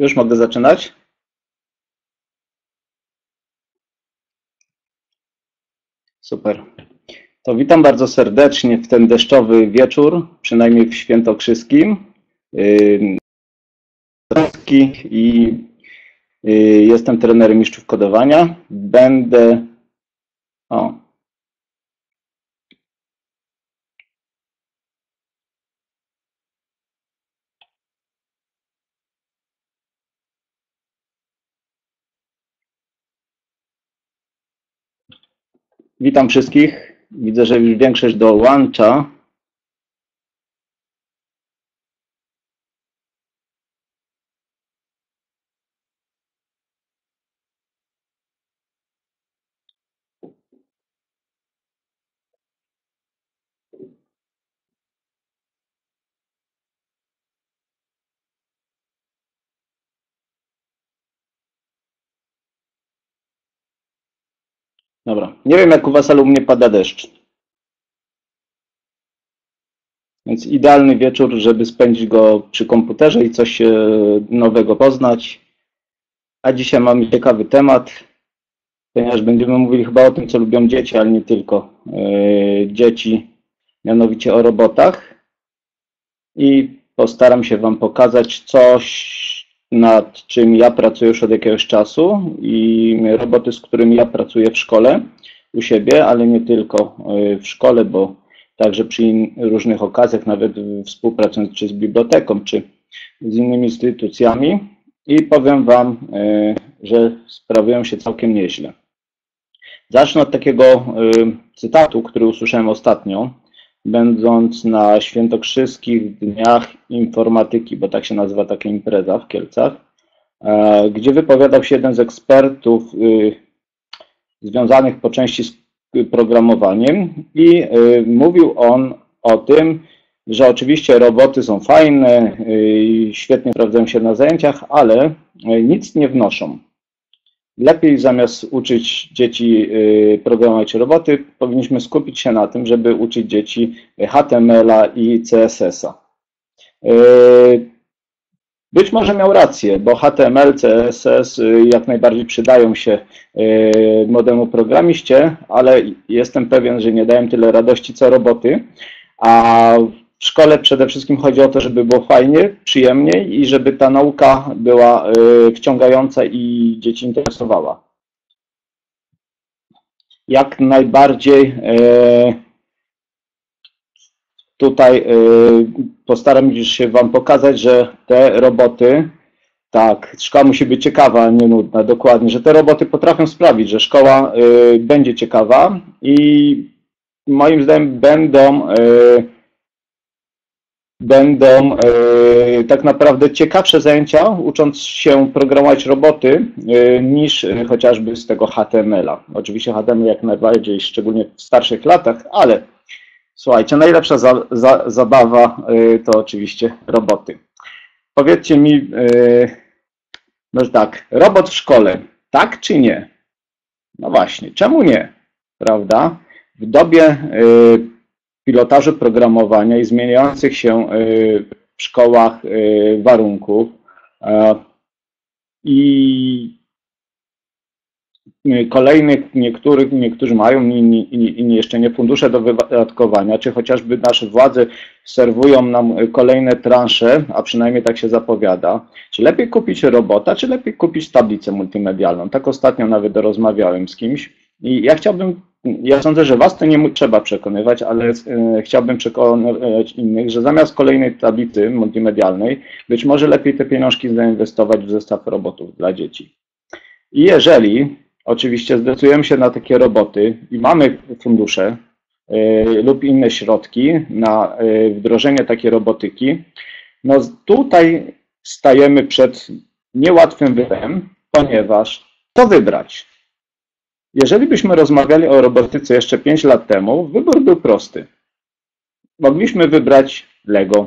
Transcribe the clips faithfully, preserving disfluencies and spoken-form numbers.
Już mogę zaczynać? Super. To witam bardzo serdecznie w ten deszczowy wieczór, przynajmniej w Świętokrzyskim. Yy, I yy, jestem trenerem mistrzów kodowania. Będę... O. Witam wszystkich. Widzę, że już większość dołącza. Dobra. Nie wiem jak u Was, ale u mnie pada deszcz. Więc idealny wieczór, żeby spędzić go przy komputerze i coś nowego poznać. A dzisiaj mamy ciekawy temat, ponieważ będziemy mówili chyba o tym, co lubią dzieci, ale nie tylko. Yy, dzieci, mianowicie o robotach. I postaram się Wam pokazać coś, nad czym ja pracuję już od jakiegoś czasu i roboty, z którymi ja pracuję w szkole u siebie, ale nie tylko w szkole, bo także przy różnych okazjach, nawet współpracując czy z biblioteką, czy z innymi instytucjami. I powiem Wam, że sprawują się całkiem nieźle. Zacznę od takiego cytatu, który usłyszałem ostatnio, będąc na Świętokrzyskich Dniach Informatyki, bo tak się nazywa taka impreza w Kielcach, gdzie wypowiadał się jeden z ekspertów związanych po części z programowaniem i mówił on o tym, że oczywiście roboty są fajne, świetnie sprawdzają się na zajęciach, ale nic nie wnoszą. Lepiej zamiast uczyć dzieci programować roboty, powinniśmy skupić się na tym, żeby uczyć dzieci H T M L a i C S S a. Być może miał rację, bo H T M L, C S S jak najbardziej przydają się młodemu programiście, ale jestem pewien, że nie dają tyle radości co roboty, a w szkole przede wszystkim chodzi o to, żeby było fajnie, przyjemniej i żeby ta nauka była wciągająca i dzieci interesowała. Jak najbardziej tutaj postaram się Wam pokazać, że te roboty, tak, szkoła musi być ciekawa, a nie nudna, dokładnie, że te roboty potrafią sprawić, że szkoła będzie ciekawa i moim zdaniem będą Będą e, tak naprawdę ciekawsze zajęcia, ucząc się programować roboty, e, niż e, chociażby z tego H T M L a. Oczywiście H T M L jak najbardziej, szczególnie w starszych latach, ale słuchajcie, najlepsza za, za, zabawa e, to oczywiście roboty. Powiedzcie mi, e, no tak, robot w szkole, tak czy nie? No właśnie, czemu nie? Prawda? W dobie e, pilotażu programowania i zmieniających się w szkołach warunków i kolejnych, niektórych, niektórzy mają, inni, inni jeszcze nie fundusze do wydatkowania, czy chociażby nasze władze serwują nam kolejne transze, a przynajmniej tak się zapowiada. Czy lepiej kupić robota, czy lepiej kupić tablicę multimedialną? Tak ostatnio nawet rozmawiałem z kimś i ja chciałbym Ja sądzę, że Was to nie trzeba przekonywać, ale chciałbym przekonać innych, że zamiast kolejnej tablicy multimedialnej, być może lepiej te pieniążki zainwestować w zestaw robotów dla dzieci. I jeżeli oczywiście zdecydujemy się na takie roboty i mamy fundusze lub inne środki na wdrożenie takiej robotyki, no tutaj stajemy przed niełatwym wyborem, ponieważ to wybrać. Jeżeli byśmy rozmawiali o robotyce jeszcze pięć lat temu, wybór był prosty. Mogliśmy wybrać Lego.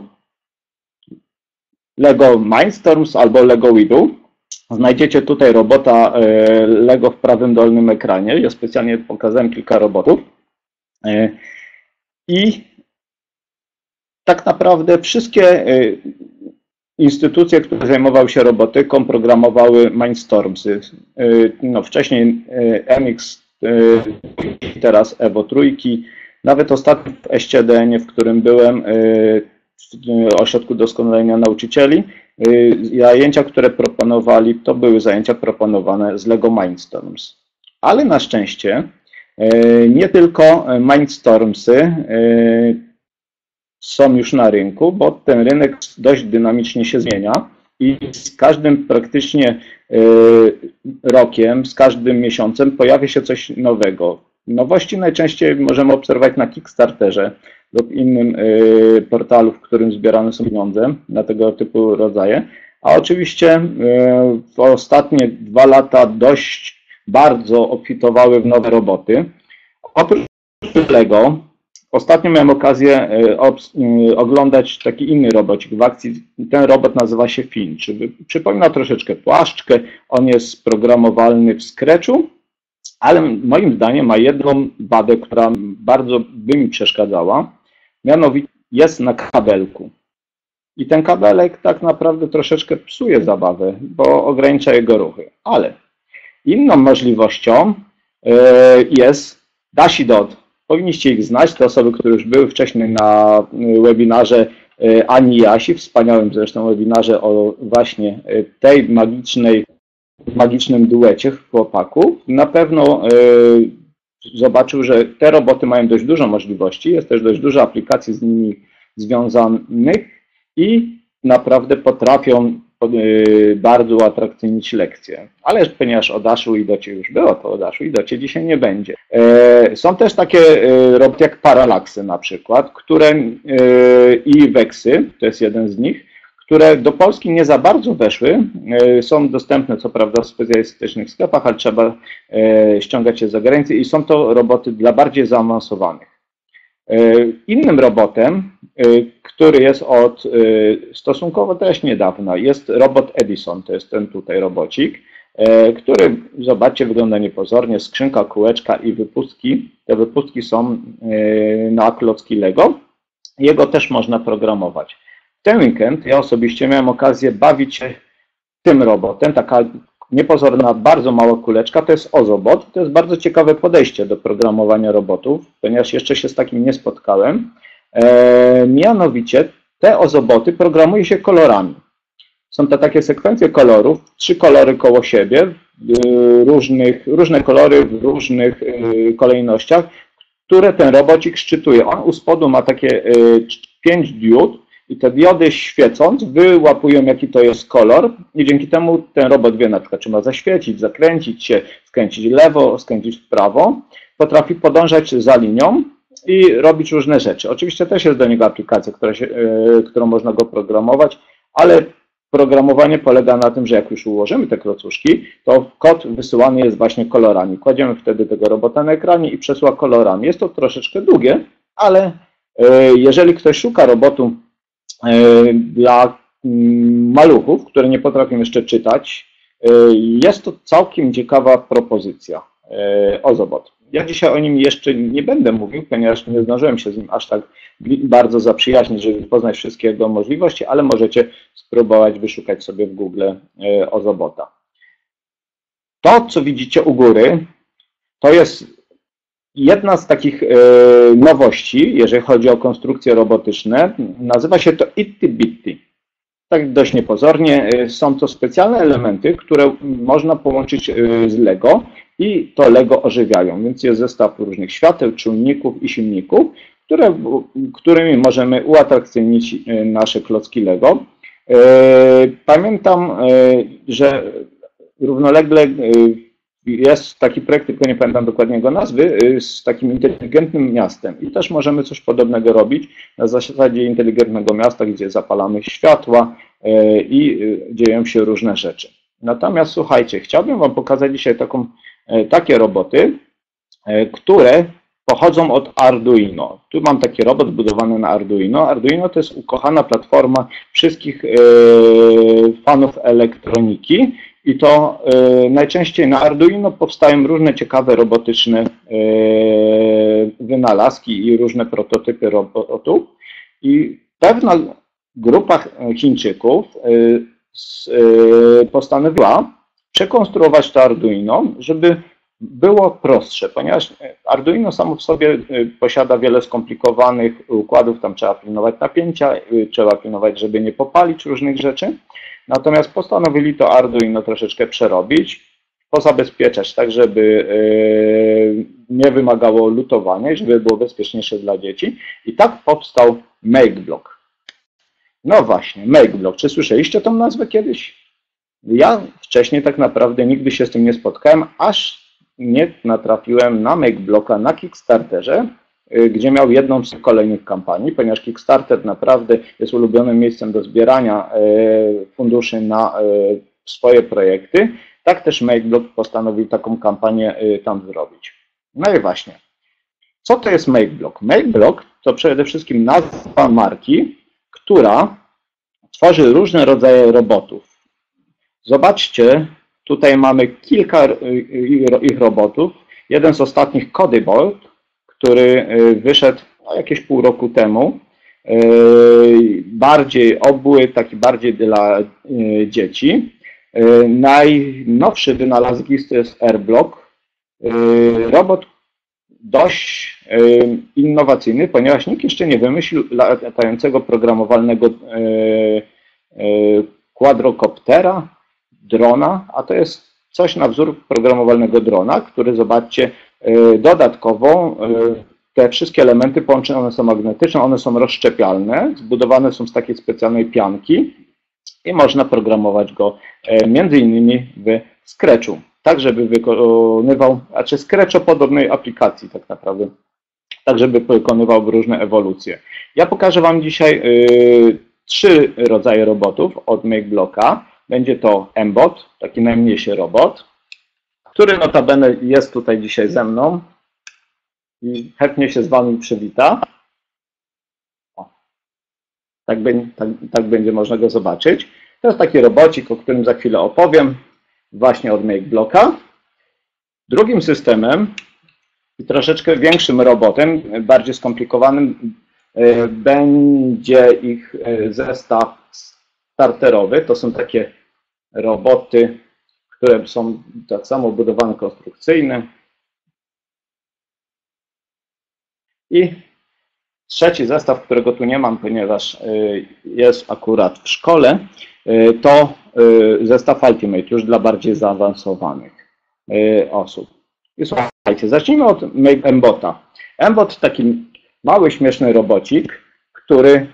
Lego Mindstorms albo Lego Widow. Znajdziecie tutaj robota Lego w prawym dolnym ekranie. Ja specjalnie pokazałem kilka robotów. I tak naprawdę wszystkie instytucje, które zajmowały się robotyką, programowały Mindstormsy. No, wcześniej M X, teraz Evo trójki. Nawet ostatnio w S C D N, w którym byłem, w Ośrodku Doskonalenia Nauczycieli, zajęcia, które proponowali, to były zajęcia proponowane z Lego Mindstorms. Ale na szczęście nie tylko Mindstormsy są już na rynku, bo ten rynek dość dynamicznie się zmienia i z każdym praktycznie rokiem, z każdym miesiącem pojawia się coś nowego. Nowości najczęściej możemy obserwować na Kickstarterze lub innym portalu, w którym zbierane są pieniądze na tego typu rodzaje. A oczywiście w ostatnie dwa lata dość bardzo obfitowały w nowe roboty. Oprócz Lego, ostatnio miałem okazję oglądać taki inny robocik w akcji. Ten robot nazywa się Finch. Przypomina troszeczkę płaszczkę. On jest programowalny w Scratchu, ale moim zdaniem ma jedną wadę, która bardzo by mi przeszkadzała. Mianowicie jest na kabelku. I ten kabelek tak naprawdę troszeczkę psuje zabawę, bo ogranicza jego ruchy. Ale inną możliwością jest Dashdot. Powinniście ich znać, te osoby, które już były wcześniej na webinarze Ani Jasi, wspaniałym zresztą webinarze o właśnie tej magicznej, magicznym duecie chłopaków. Na pewno zobaczył, że te roboty mają dość dużo możliwości, jest też dość dużo aplikacji z nimi związanych i naprawdę potrafią bardzo uatrakcyjnić lekcje. Ale ponieważ o Dashu i Docie już było, to o Dashu i Docie dzisiaj nie będzie. Są też takie roboty jak Parallaxy na przykład, które i Vexy, to jest jeden z nich, które do Polski nie za bardzo weszły. Są dostępne co prawda w specjalistycznych sklepach, ale trzeba ściągać je za granicę i są to roboty dla bardziej zaawansowanych. Innym robotem, który jest od stosunkowo też niedawna, jest robot Edison, to jest ten tutaj robocik, który, zobaczcie, wygląda niepozornie, skrzynka, kółeczka i wypustki. Te wypustki są na klocki Lego. Jego też można programować. W ten weekend ja osobiście miałem okazję bawić się tym robotem, taka niepozorna, bardzo mała kuleczka, to jest Ozobot. To jest bardzo ciekawe podejście do programowania robotów, ponieważ jeszcze się z takim nie spotkałem. E, mianowicie te Ozoboty programuje się kolorami. Są to takie sekwencje kolorów, trzy kolory koło siebie, różnych, różne kolory w różnych kolejnościach, które ten robocik szczytuje. On u spodu ma takie pięć diod, i te diody świecąc wyłapują, jaki to jest kolor i dzięki temu ten robot wie na przykład, czy ma zaświecić, zakręcić się, skręcić w lewo, skręcić w prawo. Potrafi podążać za linią i robić różne rzeczy. Oczywiście też jest do niego aplikacja, która się, yy, którą można go programować, ale programowanie polega na tym, że jak już ułożymy te klocuszki, to kod wysyłany jest właśnie kolorami. Kładziemy wtedy tego robota na ekranie i przesyła kolorami. Jest to troszeczkę długie, ale yy, jeżeli ktoś szuka robotu dla maluchów, które nie potrafią jeszcze czytać, jest to całkiem ciekawa propozycja, Ozobot. Ja dzisiaj o nim jeszcze nie będę mówił, ponieważ nie zdążyłem się z nim aż tak bardzo zaprzyjaźnić, żeby poznać wszystkie jego możliwości, ale możecie spróbować wyszukać sobie w Google Ozobota. To, co widzicie u góry, to jest jedna z takich nowości, jeżeli chodzi o konstrukcje robotyczne. Nazywa się to Itty Bitty. Tak dość niepozornie. Są to specjalne elementy, które można połączyć z Lego i to Lego ożywiają. Więc jest zestaw różnych świateł, czujników i silników, które, którymi możemy uatrakcyjnić nasze klocki Lego. Pamiętam, że równolegle jest taki projekt, tylko nie pamiętam dokładnie jego nazwy, z takim inteligentnym miastem i też możemy coś podobnego robić na zasadzie inteligentnego miasta, gdzie zapalamy światła i dzieją się różne rzeczy. Natomiast słuchajcie, chciałbym Wam pokazać dzisiaj taką, takie roboty, które pochodzą od Arduino. Tu mam taki robot zbudowany na Arduino. Arduino to jest ukochana platforma wszystkich fanów elektroniki. I to y, najczęściej na Arduino powstają różne ciekawe robotyczne y, wynalazki i różne prototypy robotów. I pewna grupa Chińczyków postanowiła przekonstruować to Arduino, żeby było prostsze, ponieważ Arduino samo w sobie posiada wiele skomplikowanych układów, tam trzeba pilnować napięcia, trzeba pilnować, żeby nie popalić różnych rzeczy. Natomiast postanowili to Arduino troszeczkę przerobić, pozabezpieczać tak, żeby nie wymagało lutowania i żeby było bezpieczniejsze dla dzieci. I tak powstał MakeBlock. No właśnie, MakeBlock. Czy słyszeliście tą nazwę kiedyś? Ja wcześniej tak naprawdę nigdy się z tym nie spotkałem, aż nie natrafiłem na MakeBlocka na Kickstarterze, gdzie miał jedną z kolejnych kampanii, ponieważ Kickstarter naprawdę jest ulubionym miejscem do zbierania funduszy na swoje projekty. Tak też MakeBlock postanowił taką kampanię tam zrobić. No i właśnie, co to jest MakeBlock? MakeBlock to przede wszystkim nazwa marki, która tworzy różne rodzaje robotów. Zobaczcie, tutaj mamy kilka ich robotów. Jeden z ostatnich, CodyBot, który wyszedł jakieś pół roku temu, bardziej obły, taki bardziej dla dzieci. Najnowszy wynalazek to jest AirBlock, robot dość innowacyjny, ponieważ nikt jeszcze nie wymyślił latającego programowalnego quadrocoptera, drona, a to jest coś na wzór programowalnego drona, który, zobaczcie, dodatkowo te wszystkie elementy połączone, one są magnetyczne, one są rozszczepialne, zbudowane są z takiej specjalnej pianki i można programować go między innymi w Scratchu, tak żeby wykonywał, znaczy Scratcho podobnej aplikacji tak naprawdę, tak żeby wykonywał różne ewolucje. Ja pokażę Wam dzisiaj y, trzy rodzaje robotów od MakeBlocka. Będzie to M-Bot, taki najmniejszy robot, który notabene jest tutaj dzisiaj ze mną i chętnie się z Wami przywita. O, tak, be, tak, tak będzie można go zobaczyć. To jest taki robocik, o którym za chwilę opowiem, właśnie od MakeBlocka. Drugim systemem i troszeczkę większym robotem, bardziej skomplikowanym, będzie ich zestaw starterowy. To są takie roboty, które są tak samo budowane konstrukcyjne. I trzeci zestaw, którego tu nie mam, ponieważ jest akurat w szkole, to zestaw Ultimate, już dla bardziej zaawansowanych osób. I słuchajcie, zacznijmy od M-Bota. M-Bot to taki mały, śmieszny robocik, który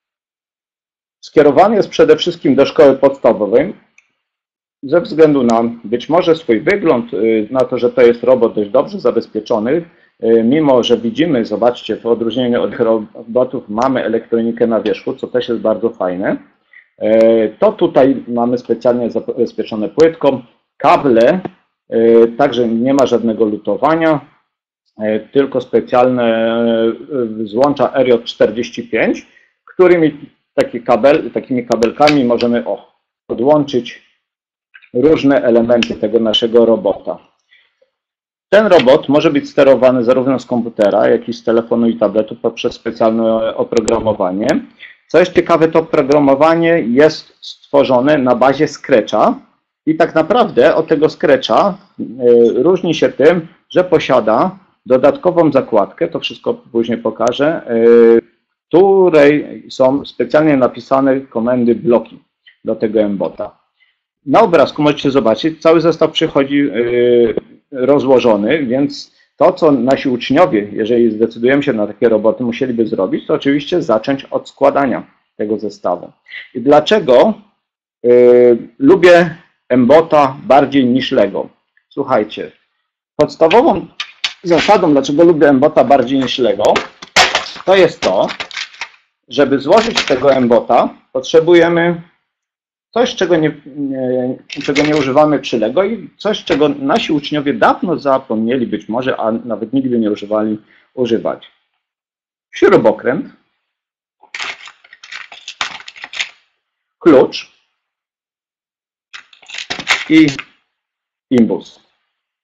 skierowany jest przede wszystkim do szkoły podstawowej, ze względu na być może swój wygląd, na to, że to jest robot dość dobrze zabezpieczony, mimo że widzimy, zobaczcie, w odróżnieniu od robotów mamy elektronikę na wierzchu, co też jest bardzo fajne, to tutaj mamy specjalnie zabezpieczone płytką, kable, także nie ma żadnego lutowania, tylko specjalne złącza R J czterdzieści pięć, którymi taki kabel, takimi kabelkami możemy o, podłączyć różne elementy tego naszego robota. Ten robot może być sterowany zarówno z komputera, jak i z telefonu i tabletu poprzez specjalne oprogramowanie. Co jest ciekawe, to oprogramowanie jest stworzone na bazie Scratcha i tak naprawdę od tego Scratcha różni się tym, że posiada dodatkową zakładkę, to wszystko później pokażę, w której są specjalnie napisane komendy bloki do tego M-Bota. Na obrazku możecie zobaczyć, cały zestaw przychodzi rozłożony, więc to, co nasi uczniowie, jeżeli zdecydujemy się na takie roboty, musieliby zrobić, to oczywiście zacząć od składania tego zestawu. I dlaczego yy, lubię M-Bota bardziej niż Lego? Słuchajcie, podstawową zasadą, dlaczego lubię M-Bota bardziej niż Lego, to jest to, żeby złożyć tego M-Bota, potrzebujemy coś, czego nie, nie, czego nie używamy przy Lego i coś, czego nasi uczniowie dawno zapomnieli być może, a nawet nigdy nie używali używać. Śrubokręt, klucz i imbus.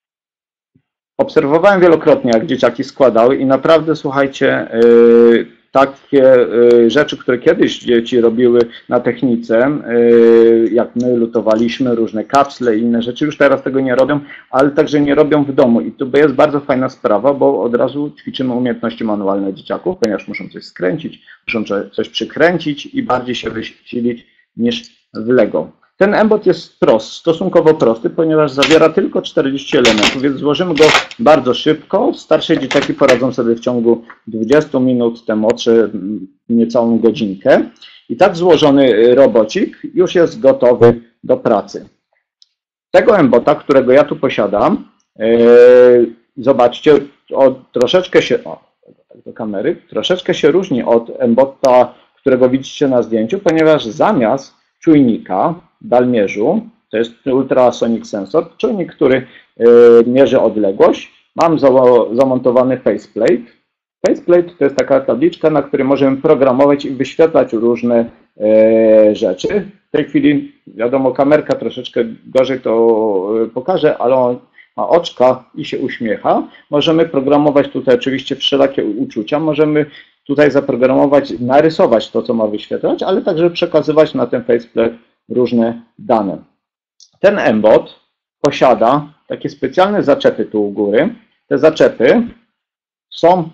Obserwowałem wielokrotnie, jak dzieciaki składały i naprawdę, słuchajcie, takie rzeczy, które kiedyś dzieci robiły na technice, jak my lutowaliśmy różne kapsle i inne rzeczy, już teraz tego nie robią, ale także nie robią w domu. I to jest bardzo fajna sprawa, bo od razu ćwiczymy umiejętności manualne dzieciaków, ponieważ muszą coś skręcić, muszą coś przykręcić i bardziej się wysilić niż w Lego. Ten M-Bot jest prost, stosunkowo prosty, ponieważ zawiera tylko czterdzieści elementów, więc złożymy go bardzo szybko. Starsze dzieciaki poradzą sobie w ciągu dwudziestu minut, te młodsze niecałą godzinkę. I tak złożony robocik już jest gotowy do pracy. Tego M-Bota, którego ja tu posiadam, yy, zobaczcie, od, troszeczkę się, o, tak do kamery, troszeczkę się różni od M-Bota, którego widzicie na zdjęciu, ponieważ zamiast czujnika dalmierzu, to jest ultrasonic sensor, czujnik, który y, mierzy odległość. Mam za, zamontowany faceplate. Faceplate to jest taka tabliczka, na której możemy programować i wyświetlać różne y, rzeczy. W tej chwili, wiadomo, kamerka troszeczkę gorzej to y, pokaże, ale on ma oczka i się uśmiecha. Możemy programować tutaj oczywiście wszelakie uczucia. Możemy tutaj zaprogramować, narysować to, co ma wyświetlać, ale także przekazywać na ten faceplate różne dane. Ten M-Bot posiada takie specjalne zaczepy tu u góry. Te zaczepy są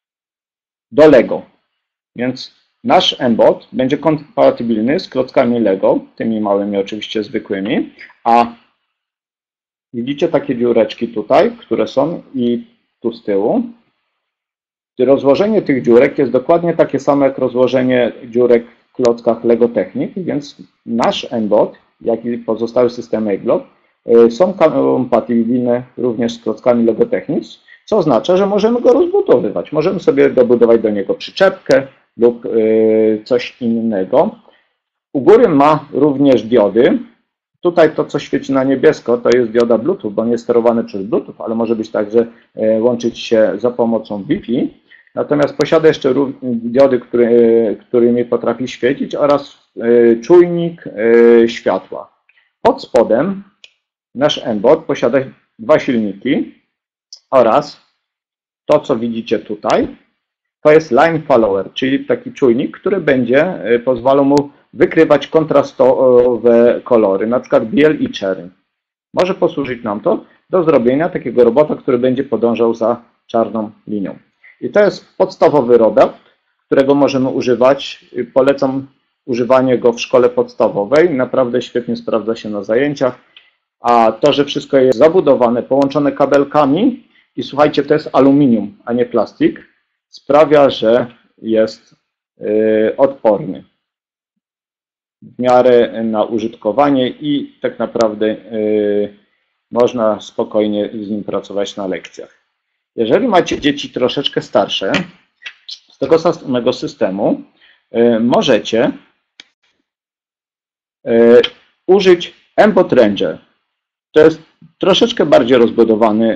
do Lego, więc nasz M-Bot będzie kompatybilny z klockami Lego, tymi małymi oczywiście zwykłymi, a widzicie takie dziureczki tutaj, które są i tu z tyłu. Rozłożenie tych dziurek jest dokładnie takie samo jak rozłożenie dziurek w klockach Lego Technic, więc nasz M-Bot, jak i pozostałe systemy Eglob są kompatybilne również z klockami Lego Technic, co oznacza, że możemy go rozbudowywać. Możemy sobie dobudować do niego przyczepkę lub coś innego. U góry ma również diody. Tutaj to, co świeci na niebiesko, to jest dioda Bluetooth, bo nie jest sterowany przez Bluetooth, ale może być także łączyć się za pomocą Wi-Fi. Natomiast posiada jeszcze diody, który, którymi potrafi świecić, oraz czujnik światła. Pod spodem nasz M-Bot posiada dwa silniki oraz to, co widzicie tutaj, to jest line follower, czyli taki czujnik, który będzie pozwalał mu wykrywać kontrastowe kolory, na przykład biel i czerń. Może posłużyć nam to do zrobienia takiego robota, który będzie podążał za czarną linią. I to jest podstawowy robot, którego możemy używać. Polecam używanie go w szkole podstawowej. Naprawdę świetnie sprawdza się na zajęciach. A to, że wszystko jest zabudowane, połączone kabelkami i słuchajcie, to jest aluminium, a nie plastik, sprawia, że jest yy, odporny w miarę na użytkowanie i tak naprawdę yy, można spokojnie z nim pracować na lekcjach. Jeżeli macie dzieci troszeczkę starsze, z tego samego systemu yy, możecie yy, użyć M-Bot Ranger. To jest troszeczkę bardziej rozbudowany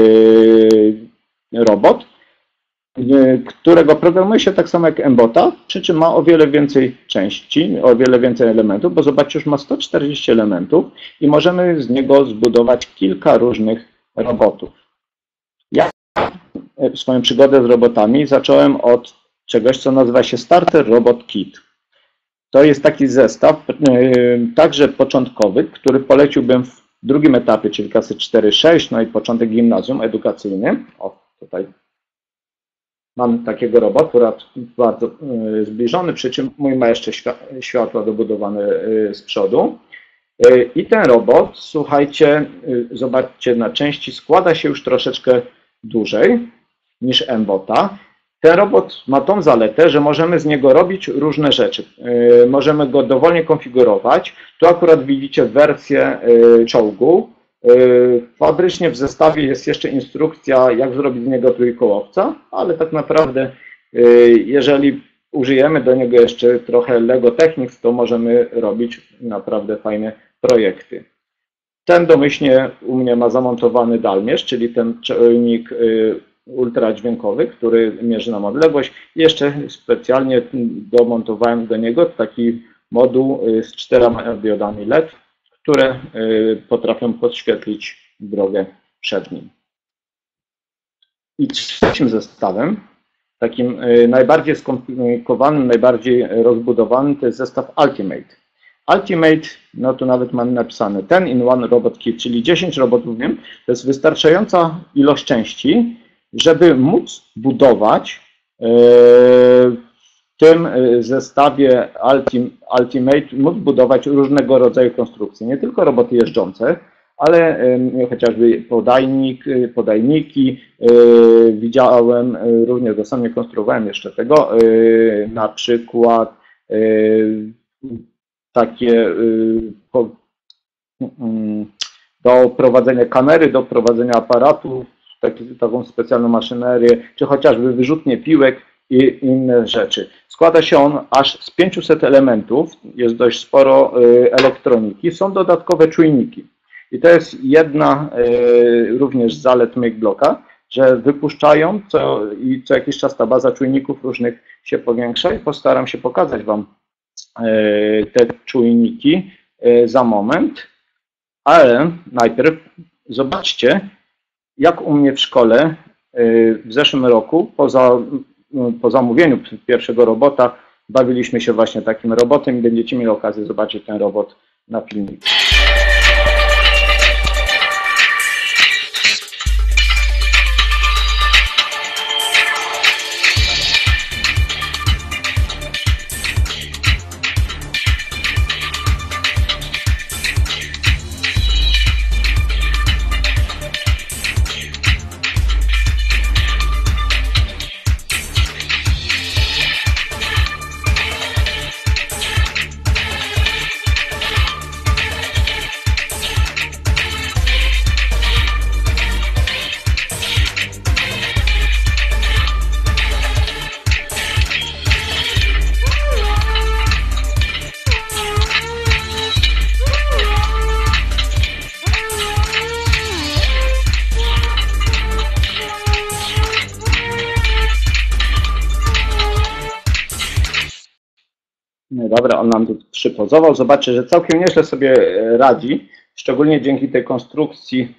yy, robot, yy, którego programuje się tak samo jak M-Bota, przy czym ma o wiele więcej części, o wiele więcej elementów, bo zobaczcie, już ma sto czterdzieści elementów i możemy z niego zbudować kilka różnych robotów. Ja swoją przygodę z robotami zacząłem od czegoś, co nazywa się Starter Robot Kit. To jest taki zestaw, yy, także początkowy, który poleciłbym w drugim etapie, czyli klasy cztery sześć, no i początek gimnazjum edukacyjny. O, tutaj mam takiego robota, akurat bardzo y, zbliżony, przy czym mój ma jeszcze świ światła dobudowane y, z przodu. Y, I ten robot, słuchajcie, y, zobaczcie, na części składa się już troszeczkę dłużej niż M-Bota. Ten robot ma tą zaletę, że możemy z niego robić różne rzeczy. Yy, możemy go dowolnie konfigurować. Tu akurat widzicie wersję yy, czołgu. Yy, fabrycznie w zestawie jest jeszcze instrukcja, jak zrobić z niego trójkołowca, ale tak naprawdę yy, jeżeli użyjemy do niego jeszcze trochę Lego Technics, to możemy robić naprawdę fajne projekty. Ten domyślnie u mnie ma zamontowany dalmierz, czyli ten czujnik yy, ultradźwiękowy, który mierzy nam odległość. Jeszcze specjalnie domontowałem do niego taki moduł z czterema diodami L E D, które potrafią podświetlić drogę przed nim. I trzecim zestawem takim najbardziej skomplikowanym, najbardziej rozbudowanym to jest zestaw Ultimate. Ultimate, no tu nawet mamy napisane ten in one robot kit, czyli dziesięć robotów, wiem, to jest wystarczająca ilość części, żeby móc budować w tym zestawie Ultimate, móc budować różnego rodzaju konstrukcje, nie tylko roboty jeżdżące, ale chociażby podajnik, podajniki, widziałem, również do sam nie konstruowałem jeszcze tego, na przykład takie do prowadzenia kamery, do prowadzenia aparatu, taki, taką specjalną maszynerię, czy chociażby wyrzutnie piłek i inne rzeczy. Składa się on aż z pięciuset elementów, jest dość sporo elektroniki, są dodatkowe czujniki. I to jest jedna również z zalet MakeBlocka, że wypuszczają co, i co jakiś czas ta baza czujników różnych się powiększa i postaram się pokazać Wam te czujniki za moment, ale najpierw zobaczcie, jak u mnie w szkole w zeszłym roku po, za, po zamówieniu pierwszego robota bawiliśmy się właśnie takim robotem i będziecie mieli okazję zobaczyć ten robot na filmiku. Dobra, on nam tu przypozował. Zobaczcie, że całkiem nieźle sobie radzi, szczególnie dzięki tej konstrukcji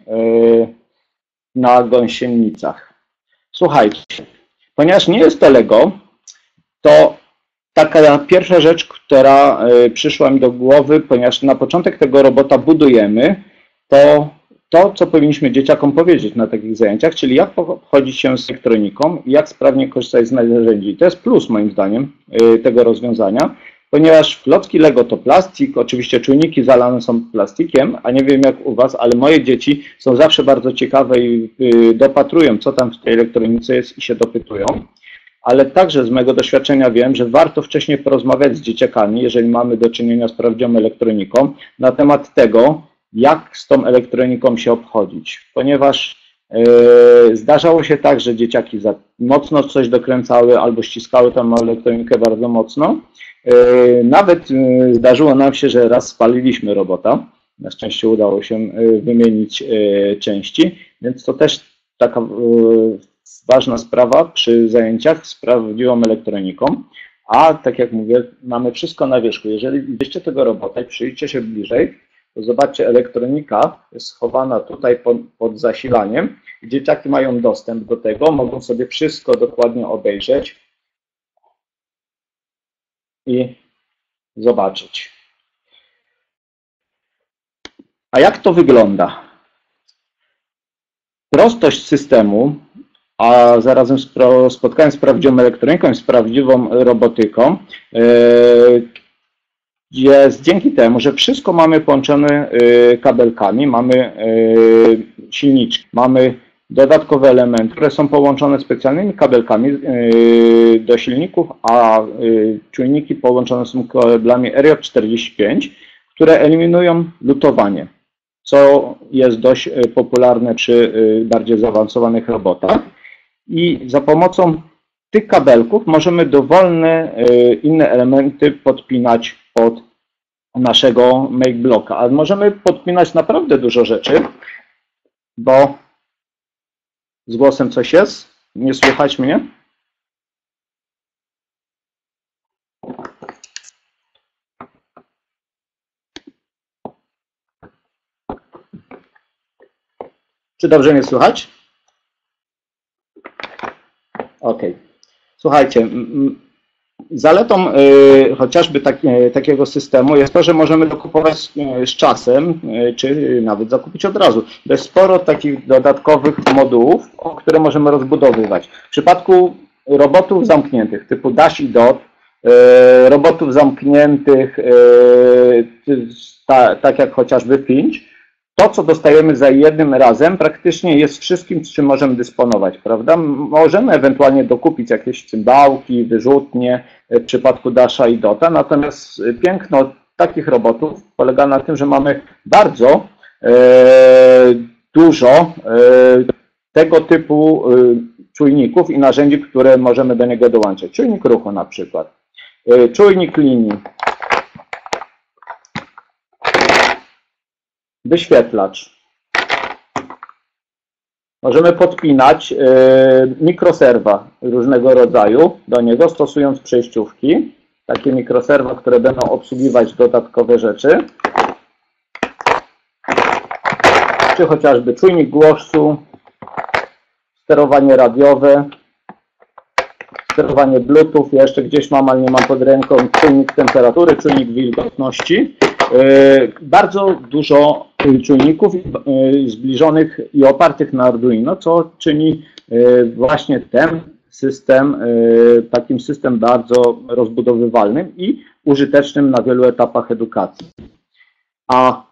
na gąsienicach. Słuchajcie, ponieważ nie jest to Lego, to taka pierwsza rzecz, która przyszła mi do głowy, ponieważ na początek tego robota budujemy, to to, co powinniśmy dzieciakom powiedzieć na takich zajęciach, czyli jak pochodzić się z elektroniką i jak sprawnie korzystać z narzędzi. To jest plus moim zdaniem tego rozwiązania, ponieważ klocki Lego to plastik, oczywiście czujniki zalane są plastikiem, a nie wiem jak u Was, ale moje dzieci są zawsze bardzo ciekawe i dopatrują, co tam w tej elektronice jest i się dopytują. Ale także z mojego doświadczenia wiem, że warto wcześniej porozmawiać z dzieciakami, jeżeli mamy do czynienia z prawdziwą elektroniką, na temat tego, jak z tą elektroniką się obchodzić, ponieważ yy, zdarzało się tak, że dzieciaki za mocno coś dokręcały albo ściskały tą elektronikę bardzo mocno. Yy, nawet yy, zdarzyło nam się, że raz spaliliśmy robota, na szczęście udało się yy, wymienić yy, części, więc to też taka yy, ważna sprawa przy zajęciach z prawdziwą elektroniką. A tak jak mówię, mamy wszystko na wierzchu. Jeżeli widzicie tego robota i przyjrzyjcie się bliżej, to zobaczcie, elektronika jest schowana tutaj pod, pod zasilaniem. Dzieciaki mają dostęp do tego, mogą sobie wszystko dokładnie obejrzeć i zobaczyć. A jak to wygląda? Prostość systemu, a zarazem spotkałem z prawdziwą elektroniką i z prawdziwą robotyką, jest dzięki temu, że wszystko mamy połączone kabelkami, mamy silniczki, mamy dodatkowe elementy, które są połączone specjalnymi kabelkami do silników, a czujniki połączone są kablami R J czterdzieści pięć, które eliminują lutowanie, co jest dość popularne przy bardziej zaawansowanych robotach. I za pomocą tych kabelków możemy dowolne inne elementy podpinać pod naszego MakeBlocka. Ale możemy podpinać naprawdę dużo rzeczy, bo z głosem coś jest? Nie słychać mnie? Czy dobrze mnie słychać? Ok. Słuchajcie, zaletą y, chociażby tak, y, takiego systemu jest to, że możemy dokupować y, z czasem, y, czy nawet zakupić od razu. Jest sporo takich dodatkowych modułów, o które możemy rozbudowywać. W przypadku robotów zamkniętych typu Dash i Dot, y, robotów zamkniętych y, ta, tak jak chociażby Finch, to, co dostajemy za jednym razem, praktycznie jest wszystkim, z czym możemy dysponować, prawda? Możemy ewentualnie dokupić jakieś cymbałki, wyrzutnie w przypadku Dasha i Dota, natomiast piękno takich robotów polega na tym, że mamy bardzo e, dużo e, tego typu e, czujników i narzędzi, które możemy do niego dołączyć. Czujnik ruchu na przykład, e, czujnik linii, wyświetlacz. Możemy podpinać y, mikroserwa różnego rodzaju do niego, stosując przejściówki. Takie mikroserwa, które będą obsługiwać dodatkowe rzeczy. Czy chociażby czujnik głosu, sterowanie radiowe, sterowanie Bluetooth. Ja jeszcze gdzieś mam, ale nie mam pod ręką, czujnik temperatury, czujnik wilgotności. Bardzo dużo czujników zbliżonych i opartych na Arduino, co czyni właśnie ten system takim systemem bardzo rozbudowywalnym i użytecznym na wielu etapach edukacji. A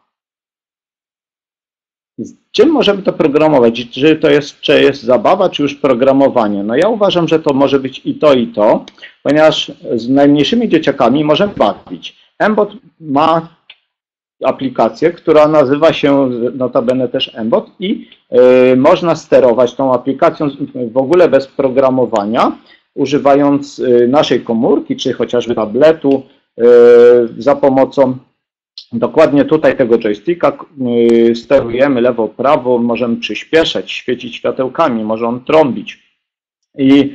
z czym możemy to programować? Czy to jest, czy jest zabawa, czy już programowanie? No ja uważam, że to może być i to, i to, ponieważ z najmniejszymi dzieciakami możemy bawić. Mbot ma aplikację, która nazywa się notabene też Mbot i y, można sterować tą aplikacją w ogóle bez programowania, używając y, naszej komórki, czy chociażby tabletu y, za pomocą dokładnie tutaj tego joysticka y, sterujemy lewo, prawo, możemy przyspieszać, świecić światełkami, może on trąbić i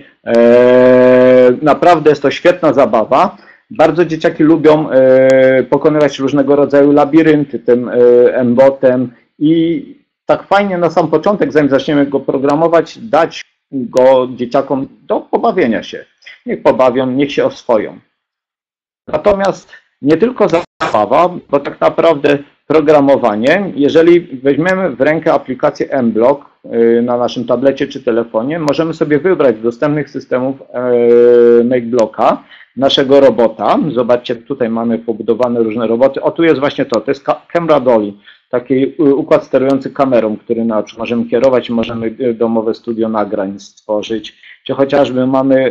y, naprawdę jest to świetna zabawa. Bardzo dzieciaki lubią e, pokonywać różnego rodzaju labirynty tym e, Mbotem i tak fajnie na sam początek, zanim zaczniemy go programować, dać go dzieciakom do pobawienia się. Niech pobawią, niech się oswoją. Natomiast nie tylko zabawa, bo tak naprawdę programowanie, jeżeli weźmiemy w rękę aplikację Mblock e, na naszym tablecie czy telefonie, możemy sobie wybrać z dostępnych systemów e, MakeBlocka naszego robota. Zobaczcie, tutaj mamy pobudowane różne roboty. O, tu jest właśnie to, to jest Camera Dolly, taki układ sterujący kamerą, który na przykład możemy kierować i możemy domowe studio nagrań stworzyć. Czy chociażby mamy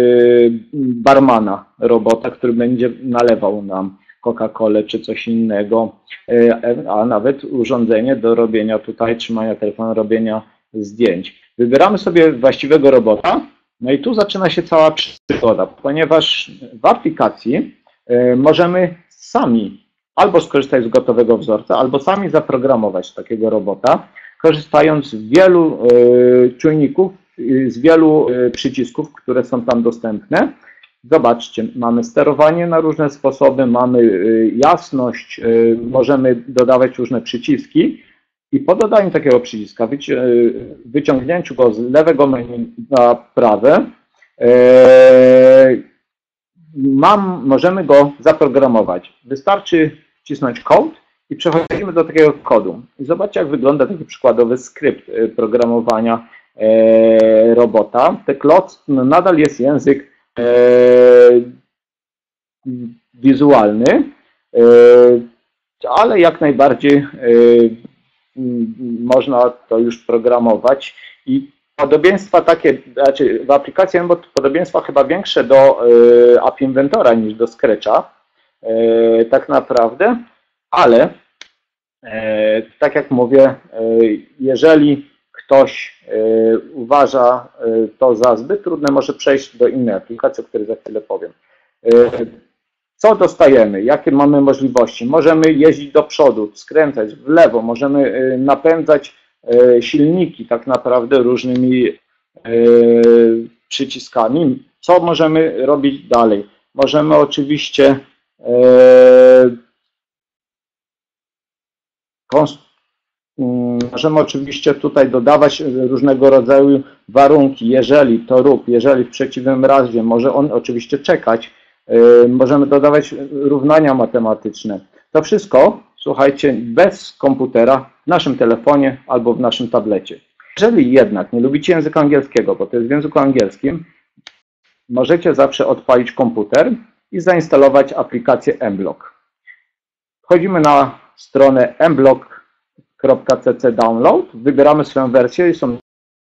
barmana, robota, który będzie nalewał nam Coca-Colę czy coś innego, a nawet urządzenie do robienia tutaj, trzymania telefonu, robienia zdjęć. Wybieramy sobie właściwego robota. No i tu zaczyna się cała przygoda, ponieważ w aplikacji możemy sami albo skorzystać z gotowego wzorca, albo sami zaprogramować takiego robota, korzystając z wielu czujników, z wielu przycisków, które są tam dostępne. Zobaczcie, mamy sterowanie na różne sposoby, mamy jasność, możemy dodawać różne przyciski. I po dodaniu takiego przyciska, wyciągnięciu go z lewego menu na prawe, mam, możemy go zaprogramować. Wystarczy wcisnąć kod i przechodzimy do takiego kodu. I zobaczcie, jak wygląda taki przykładowy skrypt programowania robota. Tekloc nadal jest język wizualny, ale jak najbardziej można to już programować i podobieństwa takie, znaczy w aplikacji Mbot podobieństwa chyba większe do y, App Inventora niż do Scratcha, y, tak naprawdę, ale y, tak jak mówię, y, jeżeli ktoś y, uważa y, to za zbyt trudne, może przejść do innej aplikacji, o której za chwilę powiem. Y, Co dostajemy? Jakie mamy możliwości? Możemy jeździć do przodu, skręcać w lewo, możemy napędzać silniki tak naprawdę różnymi przyciskami. Co możemy robić dalej? Możemy oczywiście Możemy oczywiście tutaj dodawać różnego rodzaju warunki. Jeżeli to rób, jeżeli w przeciwnym razie może on oczywiście czekać, możemy dodawać równania matematyczne. To wszystko, słuchajcie, bez komputera, w naszym telefonie albo w naszym tablecie. Jeżeli jednak nie lubicie języka angielskiego, bo to jest w języku angielskim, możecie zawsze odpalić komputer i zainstalować aplikację mBlock. Wchodzimy na stronę mblock kropka c c download, wybieramy swoją wersję i są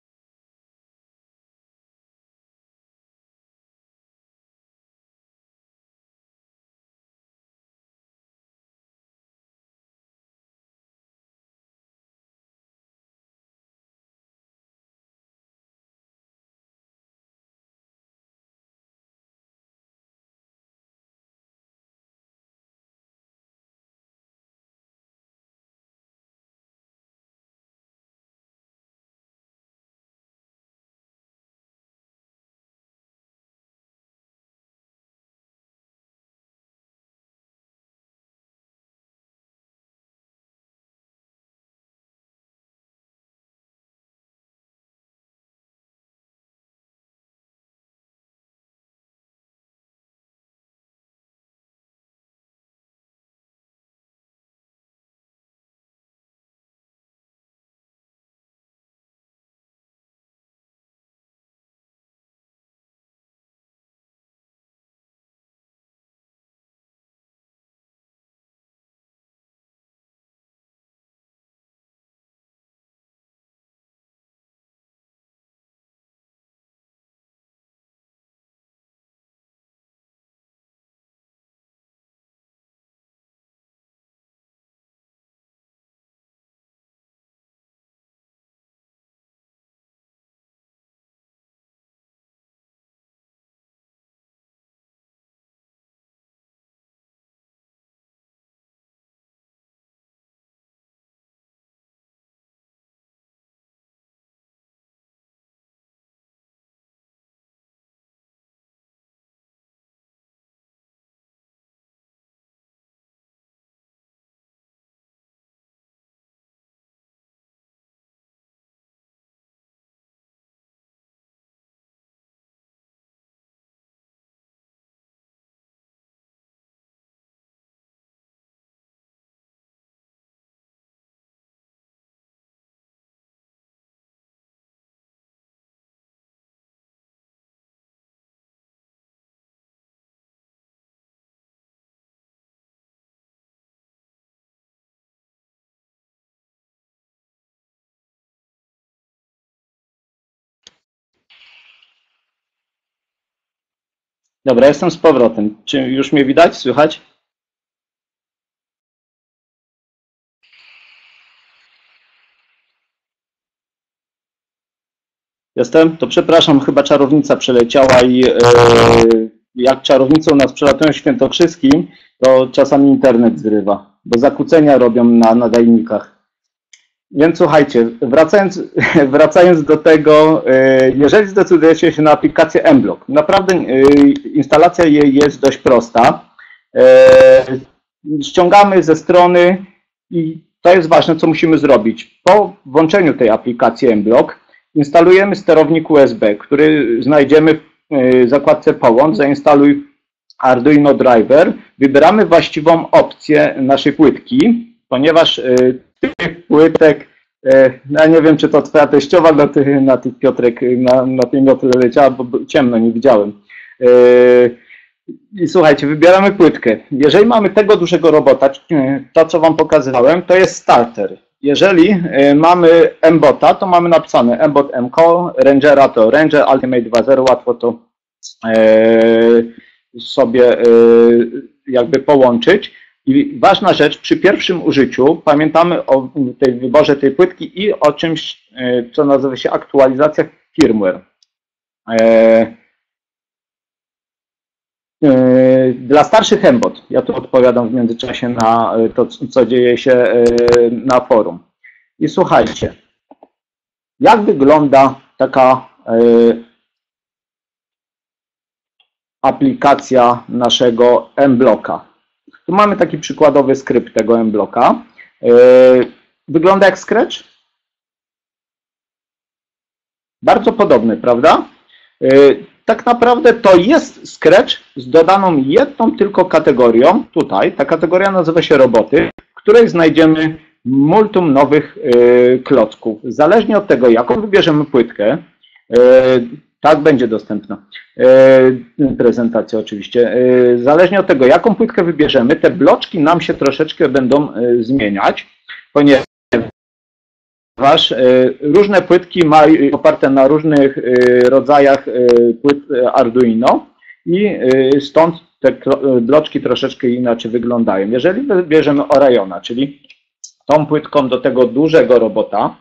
Dobra, jestem z powrotem. Czy już mnie widać, słychać? Jestem? To przepraszam, chyba czarownica przeleciała i yy, jak czarownicą nas przelatują świętokrzyskim, to czasami internet zrywa, bo zakłócenia robią na nadajnikach. Więc słuchajcie, wracając, wracając do tego, jeżeli zdecydujecie się na aplikację mBlock, naprawdę instalacja jej jest dość prosta. Ściągamy ze strony i to jest ważne, co musimy zrobić. Po włączeniu tej aplikacji mBlock instalujemy sterownik U S B, który znajdziemy w zakładce Połącz, zainstaluj Arduino Driver. Wybieramy właściwą opcję naszej płytki, ponieważ tych płytek, ja nie wiem, czy to twoja teściowa na tych, na tych Piotrek, na, na tej miotle leciała, bo ciemno, nie widziałem. I słuchajcie, wybieramy płytkę. Jeżeli mamy tego dużego robota, to co wam pokazałem, to jest starter. Jeżeli mamy mbota, to mamy napisane mbot mco, Rangera to Ranger, Ultimate dwa zero, łatwo to sobie jakby połączyć. I ważna rzecz, przy pierwszym użyciu pamiętamy o tej wyborze tej płytki i o czymś, co nazywa się aktualizacja firmware. Dla starszych mbot, ja tu odpowiadam w międzyczasie na to, co dzieje się na forum. I słuchajcie, jak wygląda taka aplikacja naszego mBlocka? Tu mamy taki przykładowy skrypt tego mBlocka. Wygląda jak Scratch? Bardzo podobny, prawda? Tak naprawdę to jest Scratch z dodaną jedną tylko kategorią, tutaj, ta kategoria nazywa się roboty, w której znajdziemy multum nowych klocków. Zależnie od tego, jaką wybierzemy płytkę, tak będzie dostępna prezentacja oczywiście, zależnie od tego, jaką płytkę wybierzemy, te bloczki nam się troszeczkę będą zmieniać, ponieważ różne płytki mają oparte na różnych rodzajach płyt Arduino i stąd te bloczki troszeczkę inaczej wyglądają. Jeżeli wybierzemy Oriona, czyli tą płytką do tego dużego robota,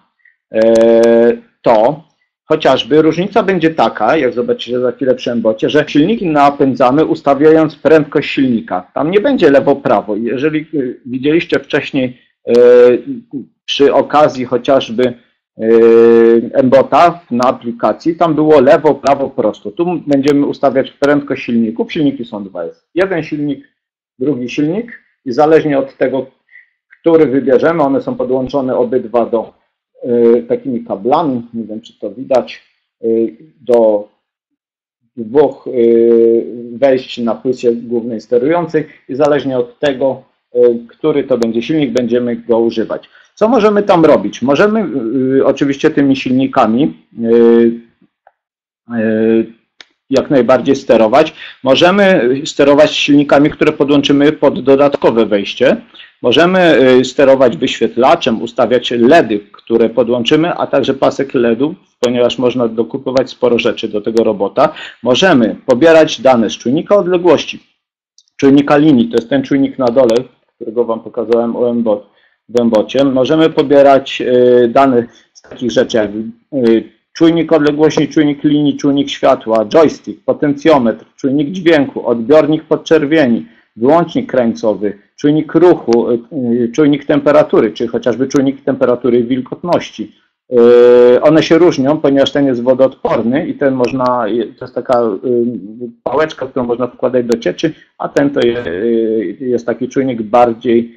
to chociażby różnica będzie taka, jak zobaczycie za chwilę przy embocie, że silniki napędzamy ustawiając prędkość silnika. Tam nie będzie lewo-prawo. Jeżeli widzieliście wcześniej przy okazji chociażby embota na aplikacji, tam było lewo, prawo, prosto. Tu będziemy ustawiać prędkość silników. Silniki są dwa. Jest jeden silnik, drugi silnik i zależnie od tego, który wybierzemy, one są podłączone obydwa do y, takimi kablami, nie wiem czy to widać, y, do dwóch y, wejść na płycie głównej sterującej i zależnie od tego, y, który to będzie silnik, będziemy go używać. Co możemy tam robić? Możemy y, oczywiście tymi silnikami y, y, jak najbardziej sterować. Możemy sterować silnikami, które podłączymy pod dodatkowe wejście. Możemy sterować wyświetlaczem, ustawiać LEDy, które podłączymy, a także pasek LEDów, ponieważ można dokupować sporo rzeczy do tego robota. Możemy pobierać dane z czujnika odległości, czujnika linii, to jest ten czujnik na dole, którego Wam pokazałem w embocie. Możemy pobierać dane z takich rzeczy jak czujnik odległości, czujnik linii, czujnik światła, joystick, potencjometr, czujnik dźwięku, odbiornik podczerwieni, wyłącznik krańcowy, czujnik ruchu, czujnik temperatury, czy chociażby czujnik temperatury i wilgotności. One się różnią, ponieważ ten jest wodoodporny i ten można, to jest taka pałeczka, którą można wkładać do cieczy, a ten to jest, jest taki czujnik bardziej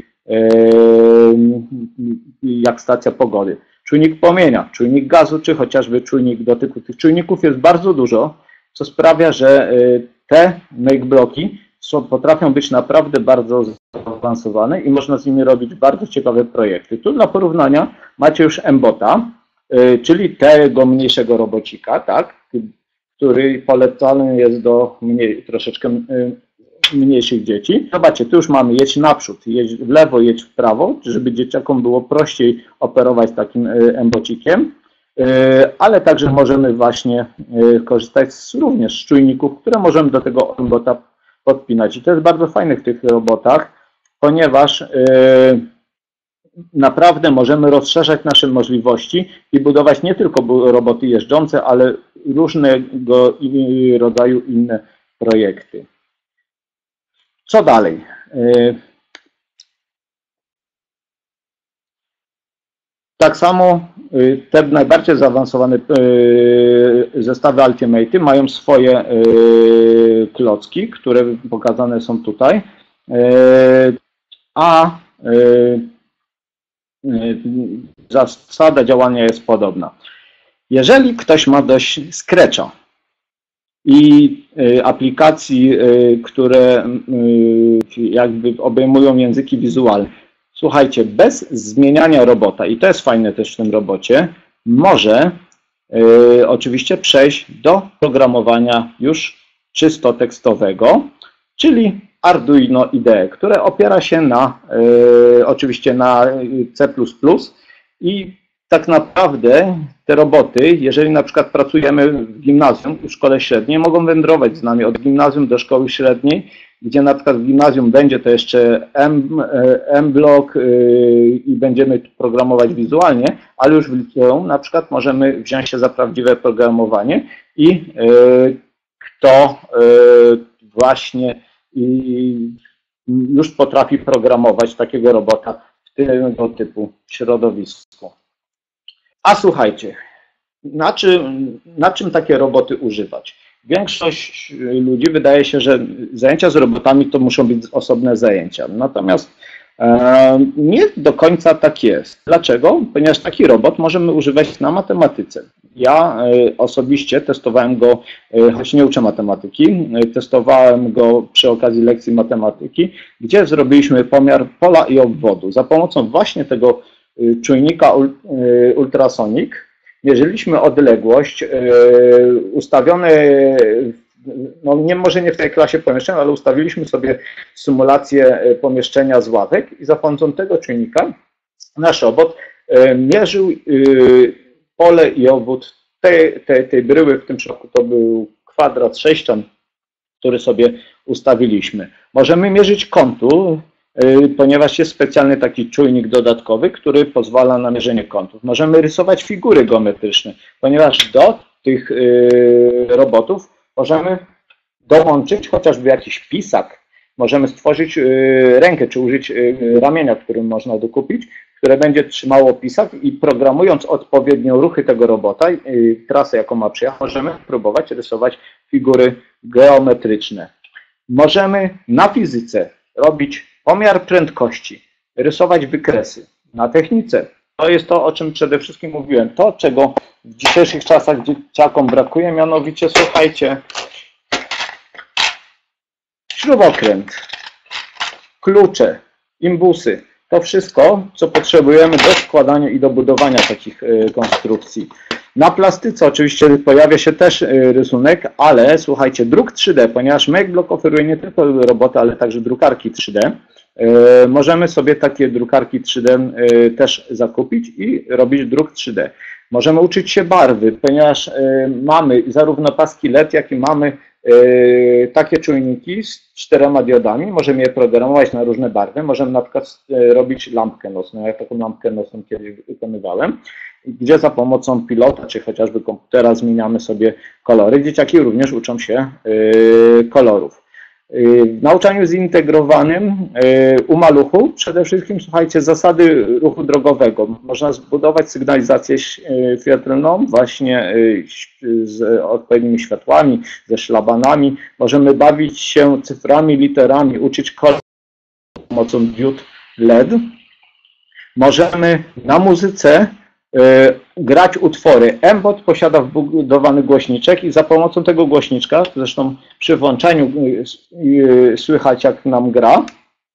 jak stacja pogody. Czujnik płomienia, czujnik gazu, czy chociażby czujnik dotyku. Tych czujników jest bardzo dużo, co sprawia, że te make bloki potrafią być naprawdę bardzo zaawansowane i można z nimi robić bardzo ciekawe projekty. Tu dla porównania macie już embota, czyli tego mniejszego robocika, tak, który polecany jest do mniej, troszeczkę mniejszych dzieci. Zobaczcie, tu już mamy jedź naprzód, jedź w lewo, jedź w prawo, żeby dzieciakom było prościej operować takim embocikiem, ale także możemy właśnie korzystać z, również z czujników, które możemy do tego embota podpinać. I to jest bardzo fajne w tych robotach, ponieważ naprawdę możemy rozszerzać nasze możliwości i budować nie tylko roboty jeżdżące, ale różnego rodzaju inne projekty. Co dalej? Tak samo te najbardziej zaawansowane zestawy Ultimate mają swoje klocki, które pokazane są tutaj, a zasada działania jest podobna. Jeżeli ktoś ma dość Scratcha i aplikacji, które jakby obejmują języki wizualne, słuchajcie, bez zmieniania robota, i to jest fajne też w tym robocie, może y, oczywiście przejść do programowania już czysto tekstowego, czyli Arduino I D E, które opiera się na y, oczywiście na C plus plus i tak naprawdę te roboty, jeżeli na przykład pracujemy w gimnazjum, w szkole średniej, mogą wędrować z nami od gimnazjum do szkoły średniej, gdzie na przykład w gimnazjum będzie to jeszcze M-block i będziemy programować wizualnie, ale już w liceum na przykład możemy wziąć się za prawdziwe programowanie i kto właśnie już potrafi programować takiego robota w tego typu środowisku. A słuchajcie, na czym, na czym takie roboty używać? Większość ludzi wydaje się, że zajęcia z robotami to muszą być osobne zajęcia. Natomiast Nie do końca tak jest. Dlaczego? Ponieważ taki robot możemy używać na matematyce. Ja osobiście testowałem go, choć nie uczę matematyki, testowałem go przy okazji lekcji matematyki, gdzie zrobiliśmy pomiar pola i obwodu. Za pomocą właśnie tego czujnika ultrasonic mierzyliśmy odległość ustawione, no nie, może nie w tej klasie pomieszczeń, ale ustawiliśmy sobie symulację pomieszczenia z ławek i za pomocą tego czujnika nasz robot mierzył pole i obwód tej, tej, tej bryły, w tym przypadku to był kwadrat sześcian, który sobie ustawiliśmy. Możemy mierzyć kontur, ponieważ jest specjalny taki czujnik dodatkowy, który pozwala na mierzenie kątów. Możemy rysować figury geometryczne, ponieważ do tych robotów możemy dołączyć chociażby jakiś pisak. Możemy stworzyć rękę, czy użyć ramienia, którym można dokupić, które będzie trzymało pisak i programując odpowiednio ruchy tego robota i trasę, jaką ma przejechać, możemy próbować rysować figury geometryczne. Możemy na fizyce robić pomiar prędkości, rysować wykresy. Na technice to jest to, o czym przede wszystkim mówiłem. To, czego w dzisiejszych czasach dzieciakom brakuje, mianowicie, słuchajcie, śrubokręt, klucze, imbusy. To wszystko, co potrzebujemy do składania i do budowania takich konstrukcji. Na plastyce oczywiście pojawia się też rysunek, ale słuchajcie, druk trzy D, ponieważ MakeBlock oferuje nie tylko roboty, ale także drukarki trzy D. Możemy sobie takie drukarki trzy D też zakupić i robić druk trzy D. Możemy uczyć się barwy, ponieważ mamy zarówno paski L E D, jak i mamy takie czujniki z czterema diodami. Możemy je programować na różne barwy. Możemy na przykład robić lampkę nocną. Ja taką lampkę nocną kiedyś wykonywałem, gdzie za pomocą pilota, czy chociażby komputera zmieniamy sobie kolory. Dzieciaki również uczą się kolorów. W nauczaniu zintegrowanym u maluchu przede wszystkim, słuchajcie, zasady ruchu drogowego. Można zbudować sygnalizację świetlną właśnie z odpowiednimi światłami, ze szlabanami. Możemy bawić się cyframi, literami, uczyć kolor za pomocą diod L E D. Możemy na muzyce grać utwory. M-Bot posiada wbudowany głośniczek i za pomocą tego głośniczka, zresztą przy włączaniu słychać, jak nam gra.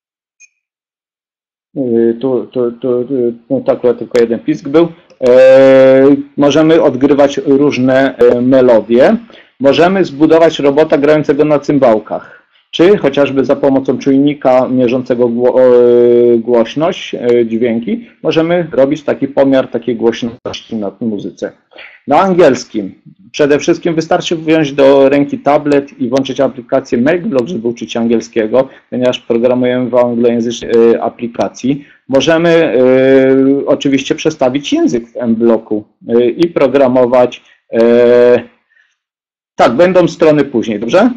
Tu, tu, tu, tu tak, tylko jeden pisk był. Możemy odgrywać różne melodie. Możemy zbudować robota grającego na cymbałkach, czy chociażby za pomocą czujnika mierzącego głośność, dźwięki, możemy robić taki pomiar takiej głośności na muzyce. Na angielskim przede wszystkim wystarczy wziąć do ręki tablet i włączyć aplikację MakeBlock, żeby uczyć się angielskiego, ponieważ programujemy w anglojęzycznej aplikacji. Możemy y, oczywiście przestawić język w M-Blocku y, i programować. Y, tak, będą strony później, dobrze?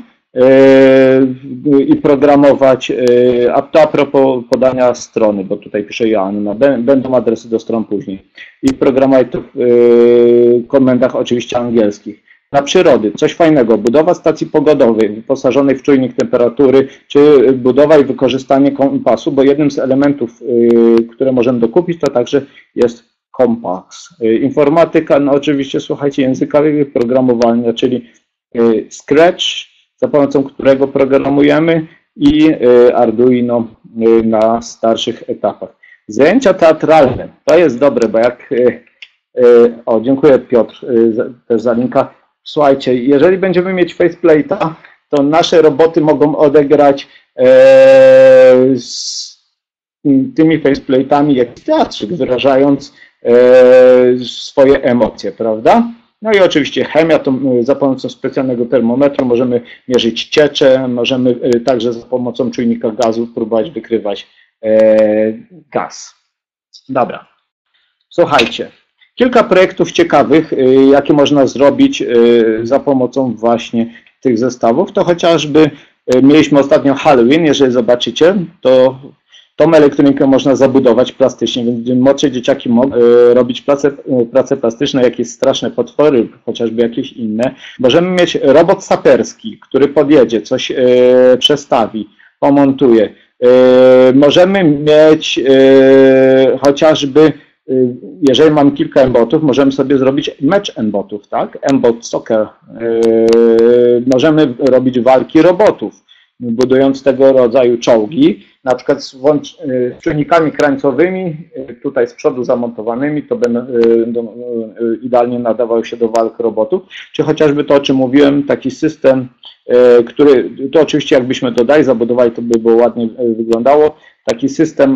I programować, a to a propos podania strony, bo tutaj pisze Joanna, będą adresy do stron później. I programować to w komendach oczywiście angielskich. Na przyrody, coś fajnego, budowa stacji pogodowej wyposażonej w czujnik temperatury, czy budowa i wykorzystanie kompasu, bo jednym z elementów, które możemy dokupić, to także jest kompas. Informatyka, no oczywiście, słuchajcie, językowe programowania, czyli Scratch, za pomocą którego programujemy, i Arduino na starszych etapach. Zajęcia teatralne, to jest dobre, bo jak, o dziękuję Piotr też za linka. Słuchajcie, jeżeli będziemy mieć faceplate'a, to nasze roboty mogą odegrać z tymi faceplate'ami jak teatrzyk, wyrażając swoje emocje, prawda? No i oczywiście chemia, to za pomocą specjalnego termometru możemy mierzyć ciecze, możemy także za pomocą czujnika gazu próbować wykrywać gaz. Dobra, słuchajcie, kilka projektów ciekawych, jakie można zrobić za pomocą właśnie tych zestawów, to chociażby mieliśmy ostatnio Halloween, jeżeli zobaczycie, to tą elektronikę można zabudować plastycznie, więc młodsze dzieciaki mogą robić prace, prace plastyczne, jakieś straszne potwory, chociażby jakieś inne. Możemy mieć robot saperski, który podjedzie, coś przestawi, pomontuje. Możemy mieć chociażby, jeżeli mam kilka embotów, możemy sobie zrobić mecz embotów, tak? Embot soccer. Możemy robić walki robotów, budując tego rodzaju czołgi, na przykład z czujnikami krańcowymi, tutaj z przodu zamontowanymi, to będą idealnie nadawały się do walk robotów, czy chociażby to, o czym mówiłem, taki system, który, to oczywiście jakbyśmy dodali, zabudowali, to by było ładnie wyglądało, taki system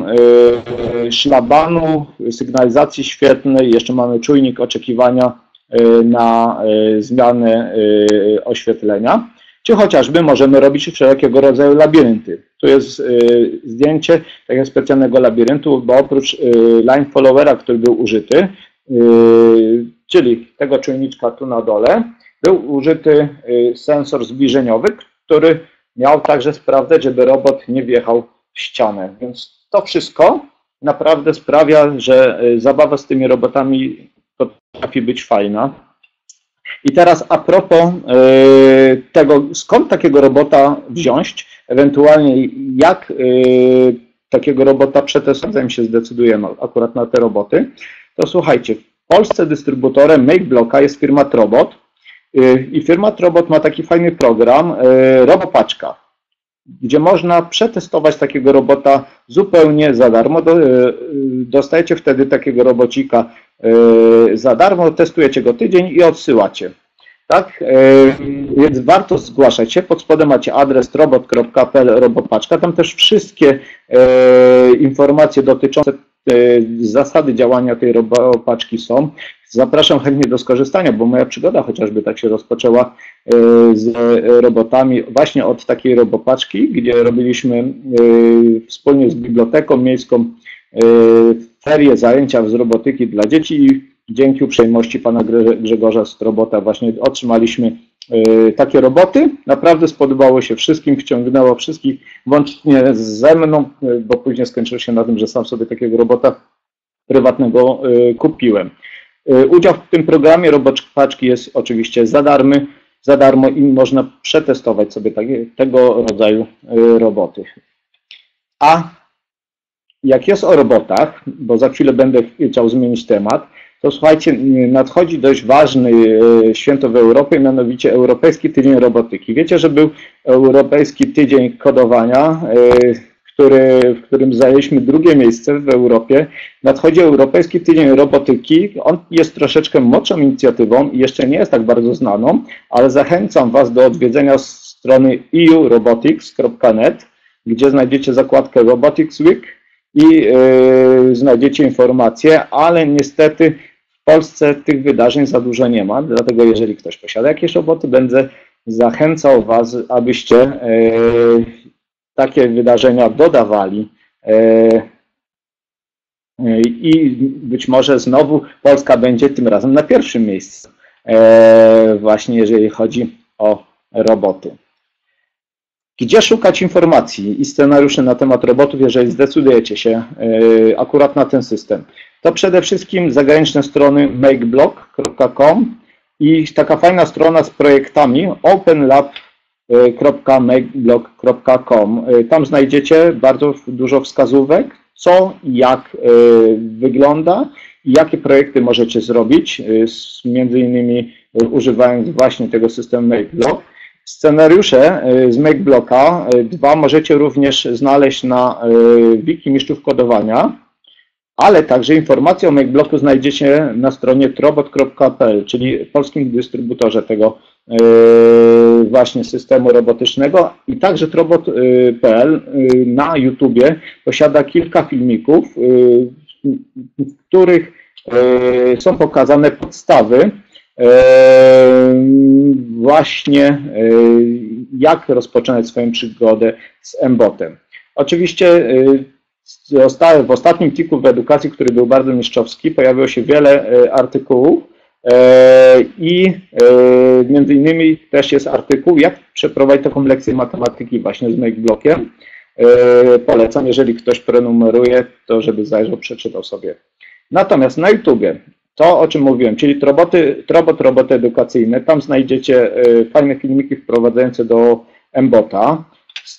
szlabanu, sygnalizacji świetlnej, jeszcze mamy czujnik oczekiwania na zmianę oświetlenia, czy chociażby możemy robić wszelkiego rodzaju labirynty. Tu jest zdjęcie takiego specjalnego labiryntu, bo oprócz line followera, który był użyty, czyli tego czujniczka tu na dole, był użyty sensor zbliżeniowy, który miał także sprawdzać, żeby robot nie wjechał w ścianę. Więc to wszystko naprawdę sprawia, że zabawa z tymi robotami potrafi być fajna. I teraz a propos tego, skąd takiego robota wziąć, ewentualnie jak takiego robota przetestować, zanim się zdecydujemy akurat na te roboty, to słuchajcie, w Polsce dystrybutorem MakeBlocka jest firma Trobot i firma Trobot ma taki fajny program Robopaczka, gdzie można przetestować takiego robota zupełnie za darmo. Dostajecie wtedy takiego robocika za darmo, testujecie go tydzień i odsyłacie. Tak? Więc warto zgłaszać się. Pod spodem macie adres trobot kropka p l robopaczka. Tam też wszystkie informacje dotyczące zasady działania tej robopaczki są. Zapraszam chętnie do skorzystania, bo moja przygoda chociażby tak się rozpoczęła z robotami właśnie od takiej robopaczki, gdzie robiliśmy wspólnie z biblioteką miejską ferie, zajęcia z robotyki dla dzieci i dzięki uprzejmości pana Grzegorza z Trobota właśnie otrzymaliśmy takie roboty. Naprawdę spodobało się wszystkim, wciągnęło wszystkich, włącznie ze mną, bo później skończyło się na tym, że sam sobie takiego robota prywatnego kupiłem. Udział w tym programie Robopaczki jest oczywiście za darmo, za darmo i można przetestować sobie takie, tego rodzaju roboty. A jak jest o robotach, bo za chwilę będę chciał zmienić temat, to słuchajcie, nadchodzi dość ważny święto w Europie, mianowicie Europejski Tydzień Robotyki. Wiecie, że był Europejski Tydzień Kodowania, który, w którym zajęliśmy drugie miejsce w Europie. Nadchodzi Europejski Tydzień Robotyki. On jest troszeczkę młodszą inicjatywą i jeszcze nie jest tak bardzo znaną, ale zachęcam Was do odwiedzenia strony e u robotics kropka net, gdzie znajdziecie zakładkę Robotics Week i yy, znajdziecie informacje, ale niestety w Polsce tych wydarzeń za dużo nie ma, dlatego jeżeli ktoś posiada jakieś roboty, będę zachęcał Was, abyście yy, takie wydarzenia dodawali yy, i być może znowu Polska będzie tym razem na pierwszym miejscu, yy, właśnie jeżeli chodzi o roboty. Gdzie szukać informacji i scenariuszy na temat robotów, jeżeli zdecydujecie się akurat na ten system? To przede wszystkim zagraniczne strony makeblock kropka com i taka fajna strona z projektami openlab kropka makeblock kropka com. Tam znajdziecie bardzo dużo wskazówek, co i jak wygląda i jakie projekty możecie zrobić, między innymi używając właśnie tego systemu MakeBlock. Scenariusze z MakeBlocka dwa możecie również znaleźć na wiki mistrzów kodowania, ale także informacje o MakeBlocku znajdziecie na stronie trobot kropka p l, czyli polskim dystrybutorze tego właśnie systemu robotycznego i także trobot kropka p l na YouTubie posiada kilka filmików, w których są pokazane podstawy właśnie jak rozpoczynać swoją przygodę z embotem. Oczywiście w ostatnim tiku w edukacji, który był bardzo mistrzowski, pojawiło się wiele artykułów i między innymi też jest artykuł, jak przeprowadzić taką lekcję matematyki właśnie z MakeBlockiem. Polecam, jeżeli ktoś prenumeruje, to żeby zajrzał, przeczytał sobie. Natomiast na YouTubie to, o czym mówiłem, czyli roboty, robot, roboty edukacyjne, tam znajdziecie fajne filmiki wprowadzające do embota.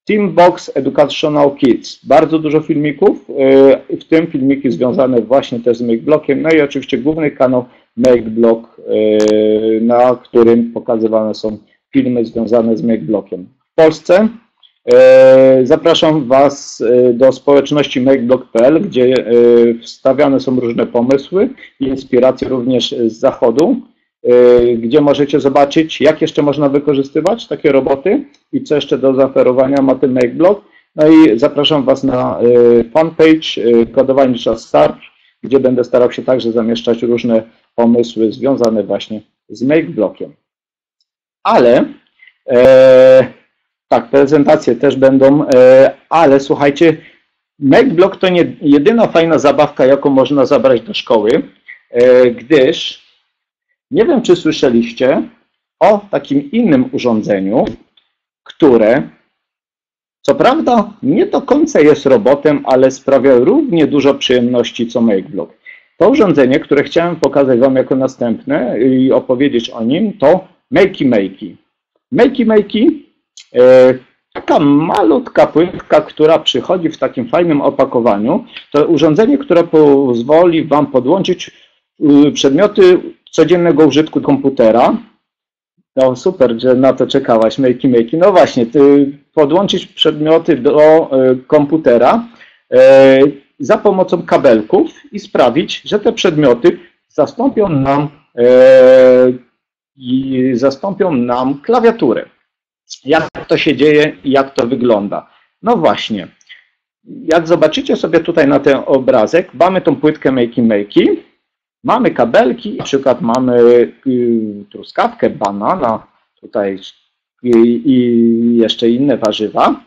Teambox Educational Kits. Bardzo dużo filmików, w tym filmiki związane właśnie też z MakeBlockiem, no i oczywiście główny kanał MakeBlock, na którym pokazywane są filmy związane z MakeBlockiem. W Polsce zapraszam Was do społeczności makeblock kropka p l, gdzie wstawiane są różne pomysły i inspiracje również z zachodu, gdzie możecie zobaczyć, jak jeszcze można wykorzystywać takie roboty i co jeszcze do zaoferowania ma ten MakeBlock. No i zapraszam Was na fanpage Kodowanie Czas Start, gdzie będę starał się także zamieszczać różne pomysły związane właśnie z MakeBlockiem. Ale e, tak, prezentacje też będą, e, ale słuchajcie, MakeBlock to nie jedyna fajna zabawka, jaką można zabrać do szkoły, e, gdyż nie wiem, czy słyszeliście o takim innym urządzeniu, które co prawda nie do końca jest robotem, ale sprawia równie dużo przyjemności co MakeBlock. To urządzenie, które chciałem pokazać Wam jako następne i opowiedzieć o nim, to Makey Makey. Makey Makey, e, taka malutka płytka, która przychodzi w takim fajnym opakowaniu. To urządzenie, które pozwoli Wam podłączyć y, przedmioty codziennego użytku komputera. No super, że na to czekałaś, Makey Makey. No właśnie, ty, podłączyć przedmioty do y, komputera y, za pomocą kabelków i sprawić, że te przedmioty zastąpią nam, y, i zastąpią nam klawiaturę. Jak to się dzieje i jak to wygląda? No właśnie, jak zobaczycie sobie tutaj na ten obrazek, mamy tą płytkę Makey Makey, mamy kabelki, na przykład mamy truskawkę, banana, tutaj i, i jeszcze inne warzywa.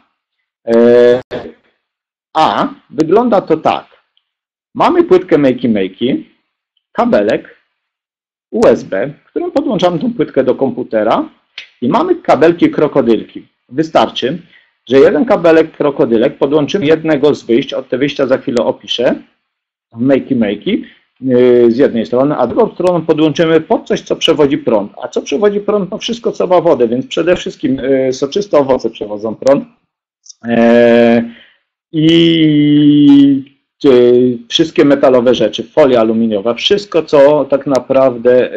A wygląda to tak. Mamy płytkę Makey Makey, kabelek, U S B, którym podłączamy tą płytkę do komputera i mamy kabelki krokodylki. Wystarczy, że jeden kabelek krokodylek podłączymy jednego z wyjść, od te wyjścia za chwilę opiszę, w Makey Makey z jednej strony, a drugą stroną podłączymy pod coś, co przewodzi prąd. A co przewodzi prąd? No wszystko, co ma wodę, więc przede wszystkim soczyste owoce przewodzą prąd. I wszystkie metalowe rzeczy, folia aluminiowa, wszystko, co tak naprawdę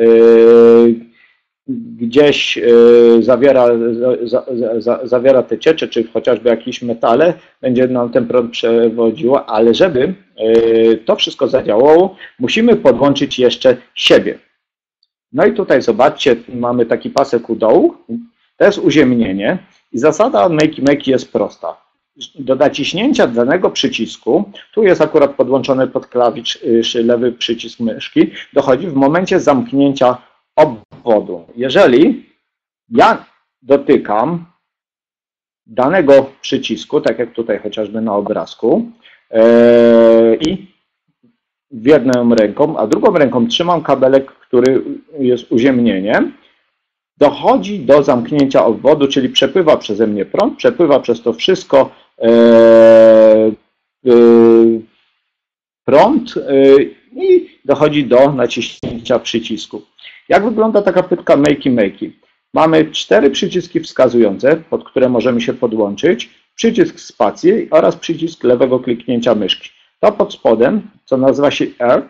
gdzieś zawiera, zawiera te ciecze, czy chociażby jakieś metale, będzie nam ten prąd przewodziło, ale żeby to wszystko zadziałało, musimy podłączyć jeszcze siebie. No i tutaj zobaczcie, mamy taki pasek u dołu, to jest uziemnienie i zasada Makey Makey jest prosta. Do naciśnięcia danego przycisku, tu jest akurat podłączony pod klawisz lewy przycisk myszki, dochodzi w momencie zamknięcia obwodu. Jeżeli ja dotykam danego przycisku, tak jak tutaj chociażby na obrazku, yy, i jedną ręką, a drugą ręką trzymam kabelek, który jest uziemnieniem, dochodzi do zamknięcia obwodu, czyli przepływa przeze mnie prąd, przepływa przez to wszystko yy, yy, prąd yy, i dochodzi do naciśnięcia przycisku. Jak wygląda taka płytka Makey Makey? Mamy cztery przyciski wskazujące, pod które możemy się podłączyć, przycisk spacji oraz przycisk lewego kliknięcia myszki. To pod spodem, co nazywa się Earth,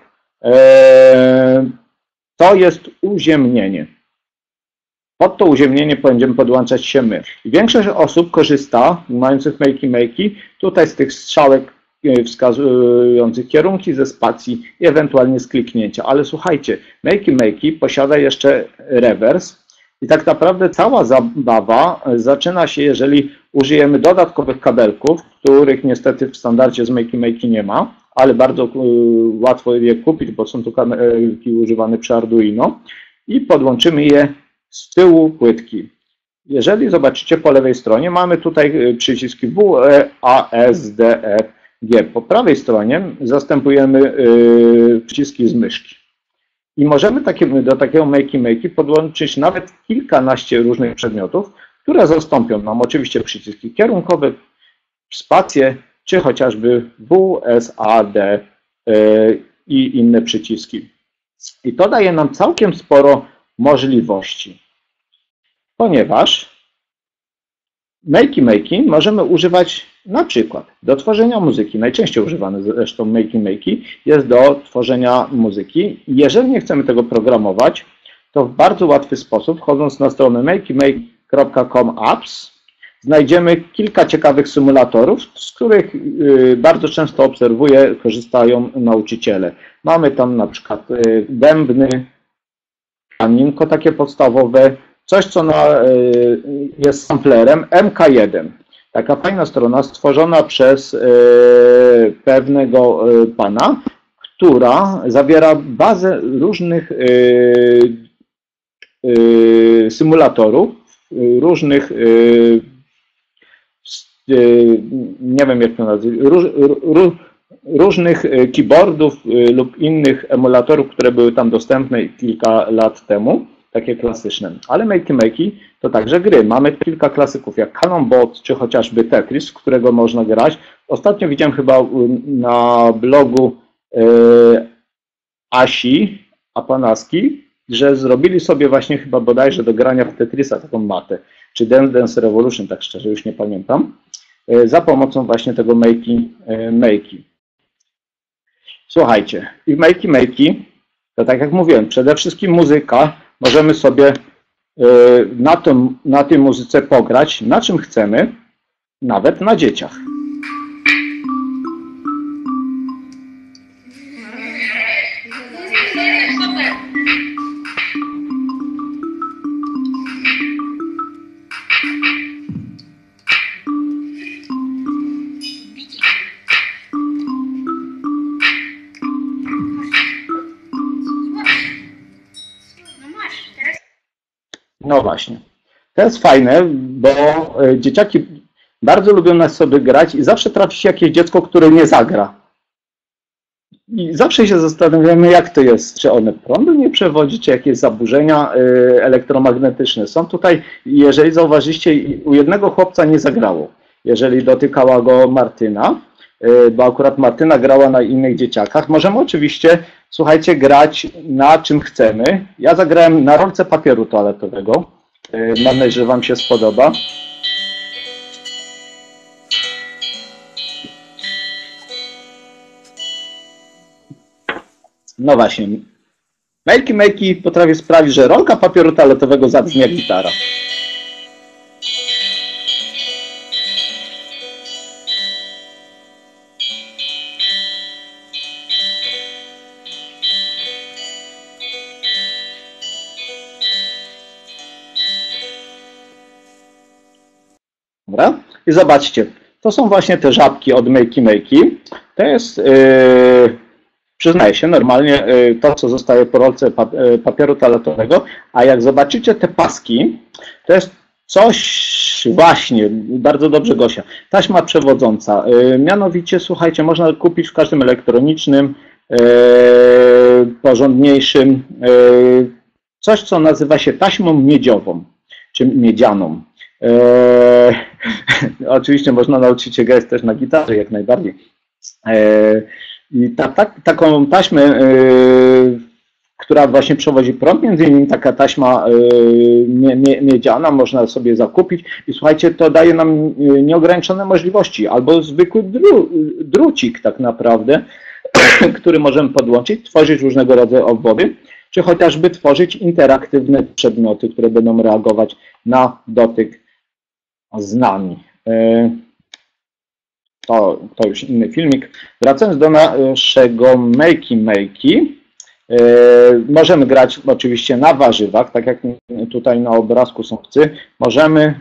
to jest uziemnienie. Pod to uziemnienie będziemy podłączać się my. I większość osób korzysta, mających Makey Makey, tutaj z tych strzałek wskazujących kierunki, ze spacji i ewentualnie z kliknięcia. Ale słuchajcie, Makey Makey posiada jeszcze rewers i tak naprawdę cała zabawa zaczyna się, jeżeli użyjemy dodatkowych kabelków, których niestety w standardzie z Makey Makey nie ma, ale bardzo łatwo je kupić, bo są tu kabelki używane przy Arduino i podłączymy je z tyłu płytki. Jeżeli zobaczycie po lewej stronie, mamy tutaj przyciski W, E, A, S, D, E, G. Po prawej stronie zastępujemy przyciski z myszki. I możemy do takiego Makey Makey podłączyć nawet kilkanaście różnych przedmiotów, które zastąpią nam oczywiście przyciski kierunkowe, spacje, czy chociażby W, S, A, D i inne przyciski. I to daje nam całkiem sporo możliwości, ponieważ Makey Makey możemy używać na przykład do tworzenia muzyki. Najczęściej używany zresztą Makey Makey jest do tworzenia muzyki. Jeżeli nie chcemy tego programować, to w bardzo łatwy sposób, wchodząc na stronę makey makey kropka com apps, znajdziemy kilka ciekawych symulatorów, z których bardzo często obserwuję, korzystają nauczyciele. Mamy tam na przykład bębny, pianinko takie podstawowe, coś co na, jest samplerem M K jeden. Taka fajna strona stworzona przez pewnego pana, która zawiera bazę różnych symulatorów, różnych, nie wiem jak to nazwać, róż, róż, różnych keyboardów lub innych emulatorów, które były tam dostępne kilka lat temu, takie klasyczne. Ale Makey Makey to także gry. Mamy kilka klasyków jak Cannonball czy chociażby Tetris, z którego można grać. Ostatnio widziałem chyba na blogu Asi Apanaski, że zrobili sobie właśnie chyba bodajże do grania w Tetrisa taką matę, czy Dance Dance Revolution, tak szczerze już nie pamiętam, za pomocą właśnie tego Makey Makey. Słuchajcie, i w Makey Makey, to tak jak mówiłem, przede wszystkim muzyka, możemy sobie na, tym, na tej muzyce pograć, na czym chcemy, nawet na dzieciach. No właśnie. To jest fajne, bo dzieciaki bardzo lubią na sobie grać i zawsze trafi się jakieś dziecko, które nie zagra. I zawsze się zastanawiamy, jak to jest, czy one prądu nie przewodzi, czy jakieś zaburzenia elektromagnetyczne są tutaj. Jeżeli zauważyliście, u jednego chłopca nie zagrało, jeżeli dotykała go Martyna, bo akurat Martyna grała na innych dzieciakach. Możemy oczywiście, słuchajcie, grać na czym chcemy. Ja zagrałem na rolce papieru toaletowego. Mam nadzieję, że Wam się spodoba. No właśnie. Makey Makey potrafi sprawić, że rolka papieru toaletowego zabrzmi jak gitara. Dobra? I zobaczcie, to są właśnie te żabki od Makey Makey. To jest, yy, przyznaję się, normalnie yy, to, co zostaje po rolce papieru toaletowego, a jak zobaczycie te paski, to jest coś właśnie, bardzo dobrze Gosia, taśma przewodząca. Yy, mianowicie, słuchajcie, można kupić w każdym elektronicznym, yy, porządniejszym, yy, coś, co nazywa się taśmą miedziową, czy miedzianą. Eee, oczywiście można nauczyć się grać też na gitarze, jak najbardziej. Eee, I ta, ta, taką taśmę, eee, która właśnie przewodzi prąd, między innymi taka taśma eee, mie, mie, miedziana, można sobie zakupić i słuchajcie, to daje nam nieograniczone możliwości, albo zwykły dru, drucik tak naprawdę, który możemy podłączyć, tworzyć różnego rodzaju obwody, czy chociażby tworzyć interaktywne przedmioty, które będą reagować na dotyk z nami. To, to już inny filmik. Wracając do naszego Makey Makey, możemy grać oczywiście na warzywach, tak jak tutaj na obrazku są chcy. Możemy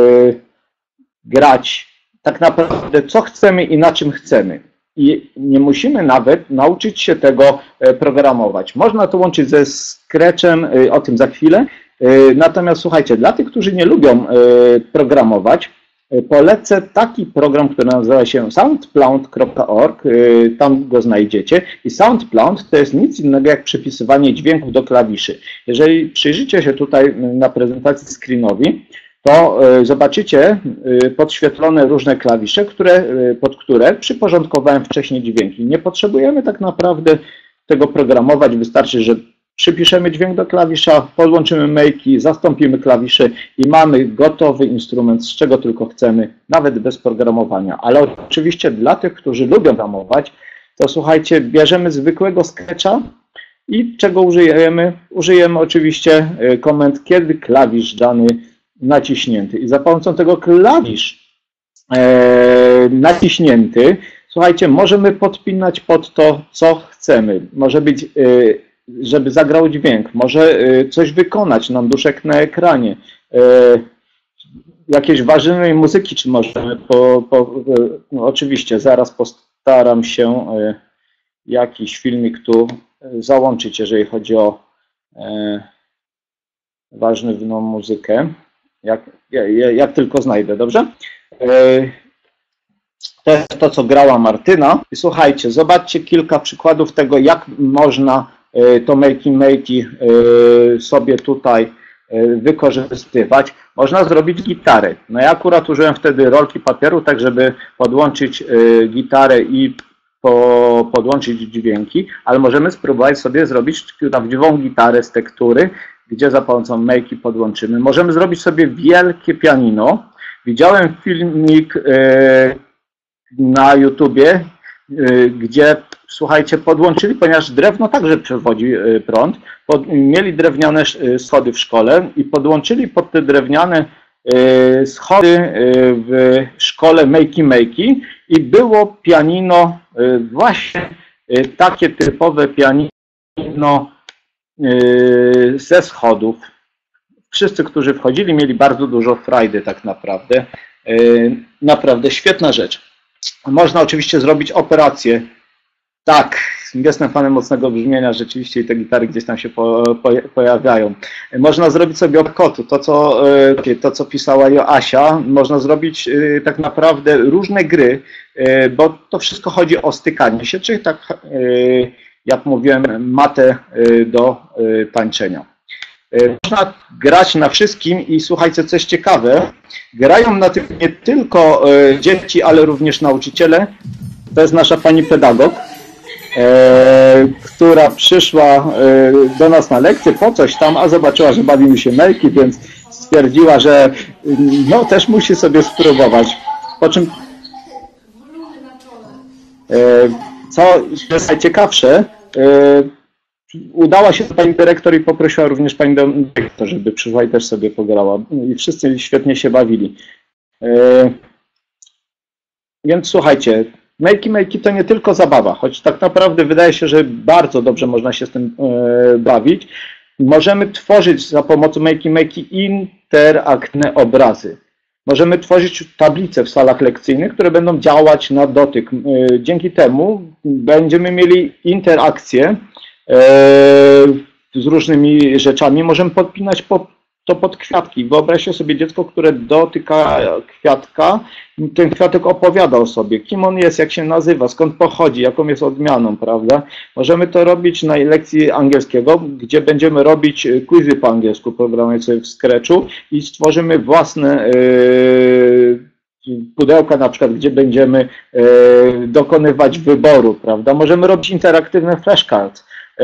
grać tak naprawdę co chcemy i na czym chcemy. I nie musimy nawet nauczyć się tego programować. Można to łączyć ze Scratchem, o tym za chwilę. Natomiast słuchajcie, dla tych, którzy nie lubią programować, polecę taki program, który nazywa się soundplant kropka org, tam go znajdziecie. I soundplant to jest nic innego jak przypisywanie dźwięków do klawiszy. Jeżeli przyjrzycie się tutaj na prezentacji screenowi, to zobaczycie podświetlone różne klawisze, które, pod które przyporządkowałem wcześniej dźwięki. Nie potrzebujemy tak naprawdę tego programować, wystarczy, że przypiszemy dźwięk do klawisza, podłączymy Makey, zastąpimy klawisze i mamy gotowy instrument, z czego tylko chcemy, nawet bez programowania. Ale oczywiście dla tych, którzy lubią programować, to słuchajcie, bierzemy zwykłego sketcha i czego użyjemy? Użyjemy oczywiście komend, kiedy klawisz dany naciśnięty. I za pomocą tego klawisz e, naciśnięty, słuchajcie, możemy podpinać pod to, co chcemy. Może być, e, żeby zagrał dźwięk, może e, coś wykonać nam duszek na ekranie, e, jakieś ważnej muzyki, czy możemy, po, po, e, no oczywiście, zaraz postaram się e, jakiś filmik tu załączyć, jeżeli chodzi o e, ważną muzykę. Jak, jak, jak tylko znajdę, dobrze? To jest to, co grała Martyna. I słuchajcie, zobaczcie kilka przykładów tego, jak można to Makey Makey sobie tutaj wykorzystywać. Można zrobić gitarę. No ja akurat użyłem wtedy rolki papieru, tak żeby podłączyć gitarę i po, podłączyć dźwięki, ale możemy spróbować sobie zrobić prawdziwą gitarę z tektury, gdzie za pomocą Makey podłączymy. Możemy zrobić sobie wielkie pianino. Widziałem filmik na YouTubie, gdzie, słuchajcie, podłączyli, ponieważ drewno także przewodzi prąd, pod, mieli drewniane schody w szkole i podłączyli pod te drewniane schody w szkole Makey Makey i było pianino, właśnie takie typowe pianino ze schodów. Wszyscy, którzy wchodzili, mieli bardzo dużo frajdy tak naprawdę. Naprawdę świetna rzecz. Można oczywiście zrobić operację. Tak, jestem fanem mocnego brzmienia, rzeczywiście i te gitary gdzieś tam się po, po, pojawiają. Można zrobić sobie obkotu, to co, to co pisała Joasia. Można zrobić tak naprawdę różne gry, bo to wszystko chodzi o stykanie się, czyli tak jak mówiłem, matę do tańczenia. Można grać na wszystkim i słuchajcie, coś ciekawe, grają na tym nie tylko dzieci, ale również nauczyciele. To jest nasza pani pedagog, która przyszła do nas na lekcję po coś tam, a zobaczyła, że bawimy się Makey, więc stwierdziła, że no też musi sobie spróbować. Po czym, co jest najciekawsze, udała się do pani dyrektor i poprosiła również pani dyrektor, żeby przyszła i też sobie pograła. I wszyscy świetnie się bawili. Więc słuchajcie, Makey Makey to nie tylko zabawa, choć tak naprawdę wydaje się, że bardzo dobrze można się z tym bawić. Możemy tworzyć za pomocą Makey Makey interaktywne obrazy. Możemy tworzyć tablice w salach lekcyjnych, które będą działać na dotyk. Dzięki temu będziemy mieli interakcję z różnymi rzeczami. Możemy podpinać to pod kwiatki. Wyobraźcie sobie dziecko, które dotyka kwiatka, ten kwiatek opowiada o sobie, kim on jest, jak się nazywa, skąd pochodzi, jaką jest odmianą, prawda? Możemy to robić na lekcji angielskiego, gdzie będziemy robić quizy po angielsku, programując sobie w Scratchu i stworzymy własne yy, pudełka, na przykład, gdzie będziemy yy, dokonywać wyboru, prawda? Możemy robić interaktywne flashcards.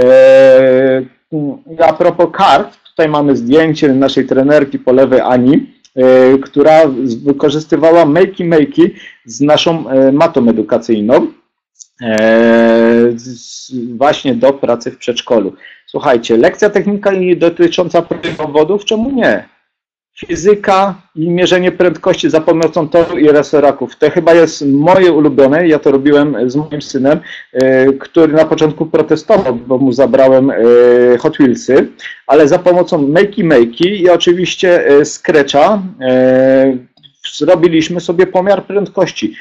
Yy, a propos kart, tutaj mamy zdjęcie naszej trenerki po lewej Ani, yy, która wykorzystywała Makey Makey z naszą yy, matą edukacyjną yy, z, właśnie do pracy w przedszkolu. Słuchajcie, lekcja technika dotycząca wodów, czemu nie? Fizyka i mierzenie prędkości za pomocą toru i resoraków. To chyba jest moje ulubione. Ja to robiłem z moim synem, który na początku protestował, bo mu zabrałem Hot Wheelsy, ale za pomocą Makey Makey i oczywiście Scratcha zrobiliśmy sobie pomiar prędkości.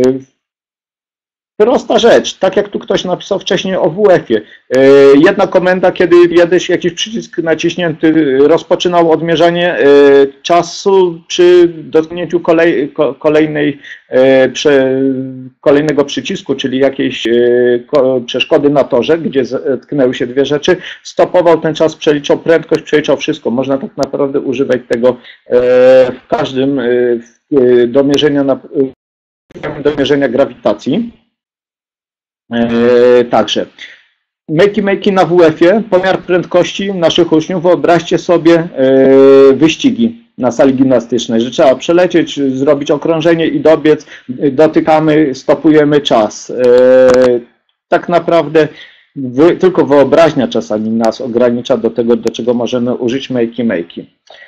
Prosta rzecz, tak jak tu ktoś napisał wcześniej o W F-ie. Jedna komenda, kiedy jakiś, jakiś przycisk naciśnięty rozpoczynał odmierzanie czasu przy dotknięciu kolej, kolejnej, kolejnego przycisku, czyli jakiejś przeszkody na torze, gdzie tknęły się dwie rzeczy, stopował ten czas, przeliczał prędkość, przeliczał wszystko. Można tak naprawdę używać tego w każdym do mierzenia, na, do mierzenia grawitacji. Także Makey Makey na W F-ie, pomiar prędkości naszych uczniów, wyobraźcie sobie wyścigi na sali gimnastycznej, że trzeba przelecieć, zrobić okrążenie i dobiec, dotykamy, stopujemy czas. Tak naprawdę tylko wyobraźnia czasami nas ogranicza do tego, do czego możemy użyć Makey Makey.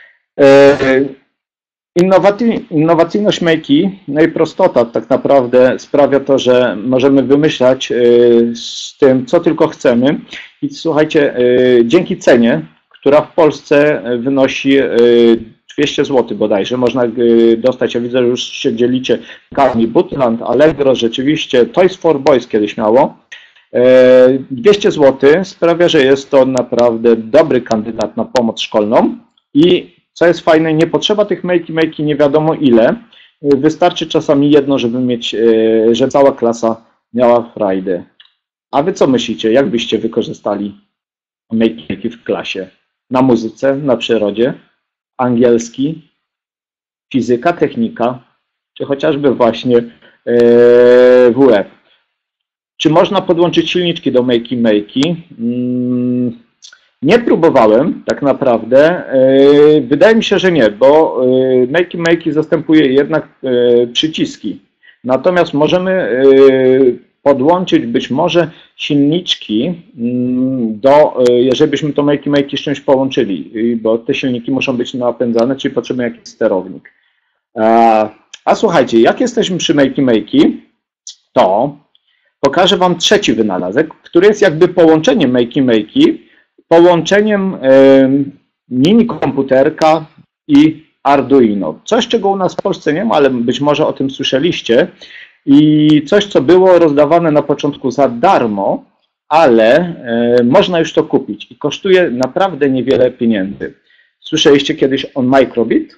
Innowacyjność Makey, no i prostota tak naprawdę sprawia to, że możemy wymyślać z tym, co tylko chcemy. I słuchajcie, dzięki cenie, która w Polsce wynosi dwieście złotych bodajże, można dostać, ja widzę, że już się dzielicie, Carmi, Bootland, Allegro, rzeczywiście, Toys for Boys kiedyś miało. dwieście złotych sprawia, że jest to naprawdę dobry kandydat na pomoc szkolną i co jest fajne, nie potrzeba tych Makey Makey nie wiadomo ile. Wystarczy czasami jedno, żeby mieć, że cała klasa miała frajdę. A wy co myślicie? Jak byście wykorzystali Makey Makey w klasie? Na muzyce, na przyrodzie, angielski, fizyka, technika, czy chociażby właśnie W F. Czy można podłączyć silniczki do Makey Makey? Hmm. Nie próbowałem tak naprawdę. Wydaje mi się, że nie, bo Makey Makey zastępuje jednak przyciski. Natomiast możemy podłączyć być może silniczki do, jeżeli byśmy to Makey Makey z czymś połączyli, bo te silniki muszą być napędzane, czyli potrzebujemy jakiś sterownik. A, a słuchajcie, jak jesteśmy przy Makey Makey, to pokażę Wam trzeci wynalazek, który jest jakby połączeniem Makey Makey, połączeniem mini komputerka i Arduino. Coś, czego u nas w Polsce nie ma, ale być może o tym słyszeliście. I coś, co było rozdawane na początku za darmo, ale można już to kupić i kosztuje naprawdę niewiele pieniędzy. Słyszeliście kiedyś o Microbit?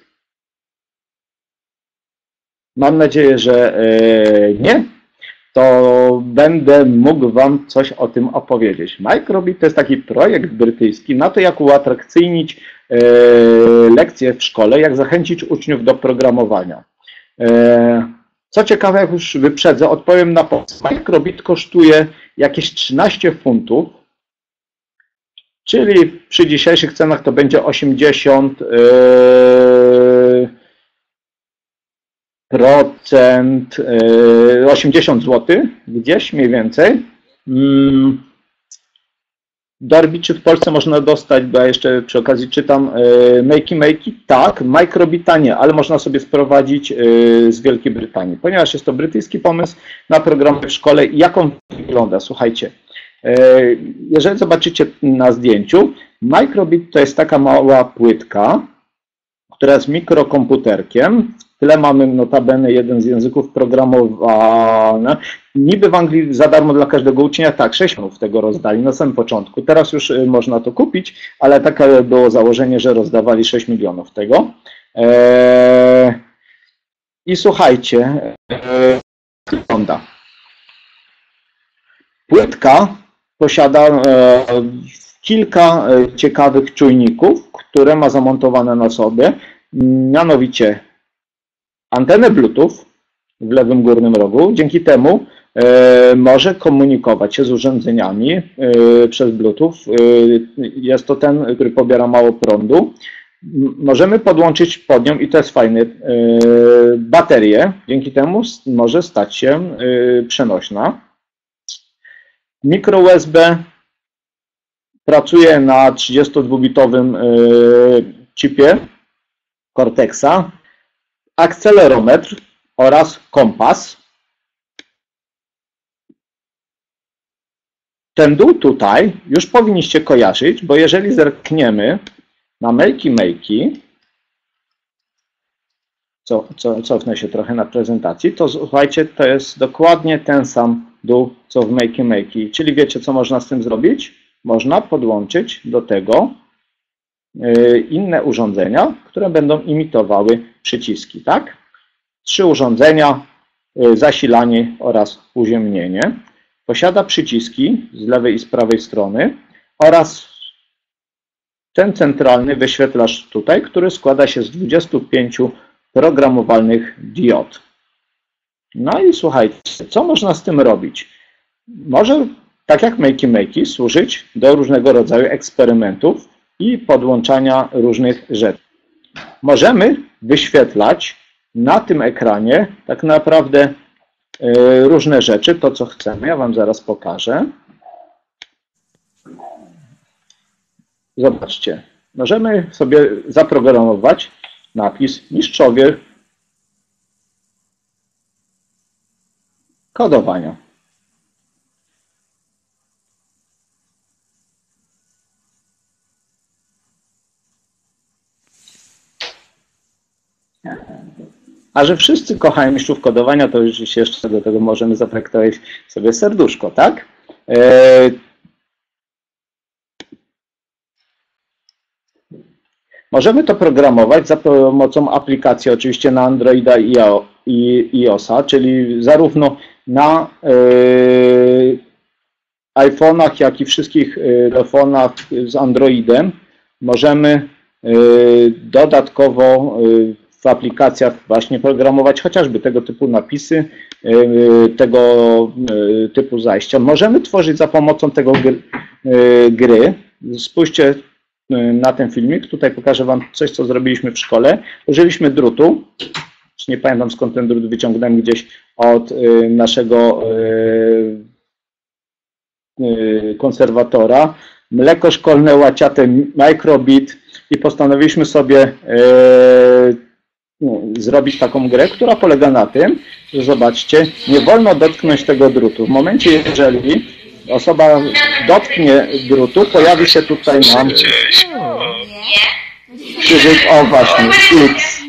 Mam nadzieję, że nie. To będę mógł Wam coś o tym opowiedzieć. Microbit to jest taki projekt brytyjski na to, jak uatrakcyjnić e, lekcje w szkole, jak zachęcić uczniów do programowania. E, co ciekawe, jak już wyprzedzę, odpowiem na pomysł. Microbit kosztuje jakieś trzynaście funtów, czyli przy dzisiejszych cenach to będzie osiemdziesiąt procent, osiemdziesiąt złotych, gdzieś mniej więcej. Darby, czy w Polsce można dostać, bo ja jeszcze przy okazji czytam Makey Makey? Tak, Microbita nie, ale można sobie sprowadzić z Wielkiej Brytanii, ponieważ jest to brytyjski pomysł na programy w szkole. I jak on wygląda? Słuchajcie, jeżeli zobaczycie na zdjęciu, Microbit to jest taka mała płytka, która jest mikrokomputerkiem. W tle mamy notabene jeden z języków programowania. Niby w Anglii za darmo dla każdego ucznia, tak, sześć milionów tego rozdali na samym początku. Teraz już można to kupić, ale takie było założenie, że rozdawali sześć milionów tego. Eee, I słuchajcie, eee, wygląda. Płytka posiada e, kilka ciekawych czujników, które ma zamontowane na sobie, mianowicie antenę Bluetooth w lewym górnym rogu. Dzięki temu e, może komunikować się z urządzeniami e, przez Bluetooth. E, jest to ten, który pobiera mało prądu. Możemy podłączyć pod nią, i to jest fajne, e, baterię. Dzięki temu może stać się e, przenośna. Mikro U S B pracuje na trzydziestodwubitowym e, chipie Cortexa. Akcelerometr oraz kompas. Ten dół tutaj już powinniście kojarzyć, bo jeżeli zerkniemy na Makey Makey, co, co, cofnę się trochę na prezentacji, to słuchajcie, to jest dokładnie ten sam dół, co w Makey Makey. Czyli wiecie, co można z tym zrobić? Można podłączyć do tego inne urządzenia, które będą imitowały przyciski, tak? Trzy urządzenia, zasilanie oraz uziemnienie. Posiada przyciski z lewej i z prawej strony oraz ten centralny wyświetlacz tutaj, który składa się z dwudziestu pięciu programowalnych diod. No i słuchajcie, co można z tym robić? Może tak jak Makey Makey, służyć do różnego rodzaju eksperymentów i podłączania różnych rzeczy. Możemy wyświetlać na tym ekranie tak naprawdę różne rzeczy, to co chcemy. Ja Wam zaraz pokażę. Zobaczcie, możemy sobie zaprogramować napis mistrzowie kodowania. A że wszyscy kochają mistrzów kodowania, to już jeszcze do tego możemy zaprojektować sobie serduszko, tak? Eee... Możemy to programować za pomocą aplikacji oczywiście na Androida i iOS-a, czyli zarówno na yy, iPhone'ach, jak i wszystkich yy, telefonach z Androidem. Możemy yy, dodatkowo yy, w aplikacjach właśnie programować chociażby tego typu napisy, yy, tego yy, typu zajścia. Możemy tworzyć za pomocą tego gry. Yy, gry. Spójrzcie na ten filmik. Tutaj pokażę Wam coś, co zrobiliśmy w szkole. Użyliśmy drutu. Nie pamiętam, skąd ten drut wyciągnąłem, gdzieś od naszego konserwatora. Mleko szkolne, łaciate, microbit i postanowiliśmy sobie zrobić taką grę, która polega na tym, że zobaczcie, nie wolno dotknąć tego drutu. W momencie, jeżeli osoba dotknie drutu, pojawi się tutaj nam krzyżyk, o właśnie, X.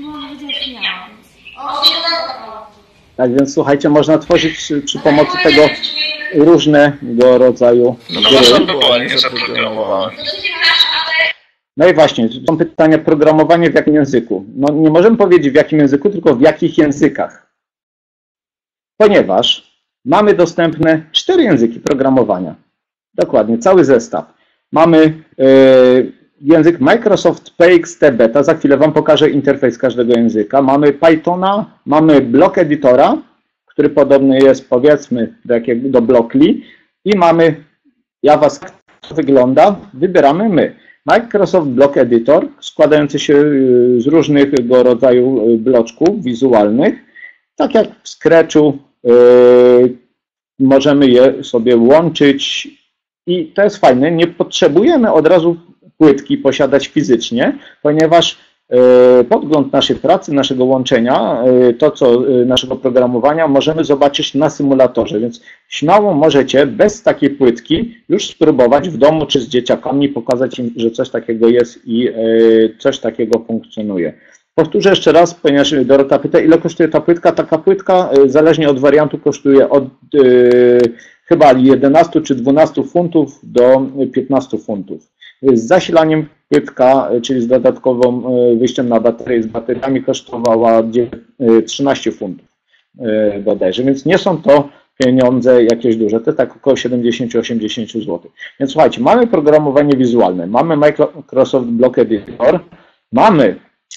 Tak więc słuchajcie, można tworzyć przy, przy pomocy tego różnego rodzaju no, gry. No, było, nie zaprogramowane. No i właśnie, są pytania, programowanie w jakim języku? No nie możemy powiedzieć w jakim języku, tylko w jakich językach. Ponieważ mamy dostępne cztery języki programowania. Dokładnie, cały zestaw. Mamy y, język Microsoft P X T Beta, za chwilę Wam pokażę interfejs każdego języka. Mamy Pythona, mamy Block Editora, który podobny jest powiedzmy do, jakiego, do Blockly i mamy JavaScript, to wygląda, wybieramy my. Microsoft Block Editor, składający się z różnego rodzaju bloczków wizualnych, tak jak w Scratchu, yy, możemy je sobie łączyć i to jest fajne, nie potrzebujemy od razu płytki posiadać fizycznie, ponieważ podgląd naszej pracy, naszego łączenia, to co naszego programowania możemy zobaczyć na symulatorze, więc śmiało możecie bez takiej płytki już spróbować w domu czy z dzieciakami, pokazać im, że coś takiego jest i coś takiego funkcjonuje. Powtórzę jeszcze raz, ponieważ Dorota pyta, ile kosztuje ta płytka. Taka płytka zależnie od wariantu kosztuje od yy, chyba jedenastu czy dwunastu funtów do piętnastu funtów. Z zasilaniem płytka, czyli z dodatkową wyjściem na baterię, z bateriami kosztowała trzynaście funtów bodajże, więc nie są to pieniądze jakieś duże, to tak około siedemdziesiąt do osiemdziesięciu złotych. Więc słuchajcie, mamy programowanie wizualne, mamy Microsoft Block Editor, mamy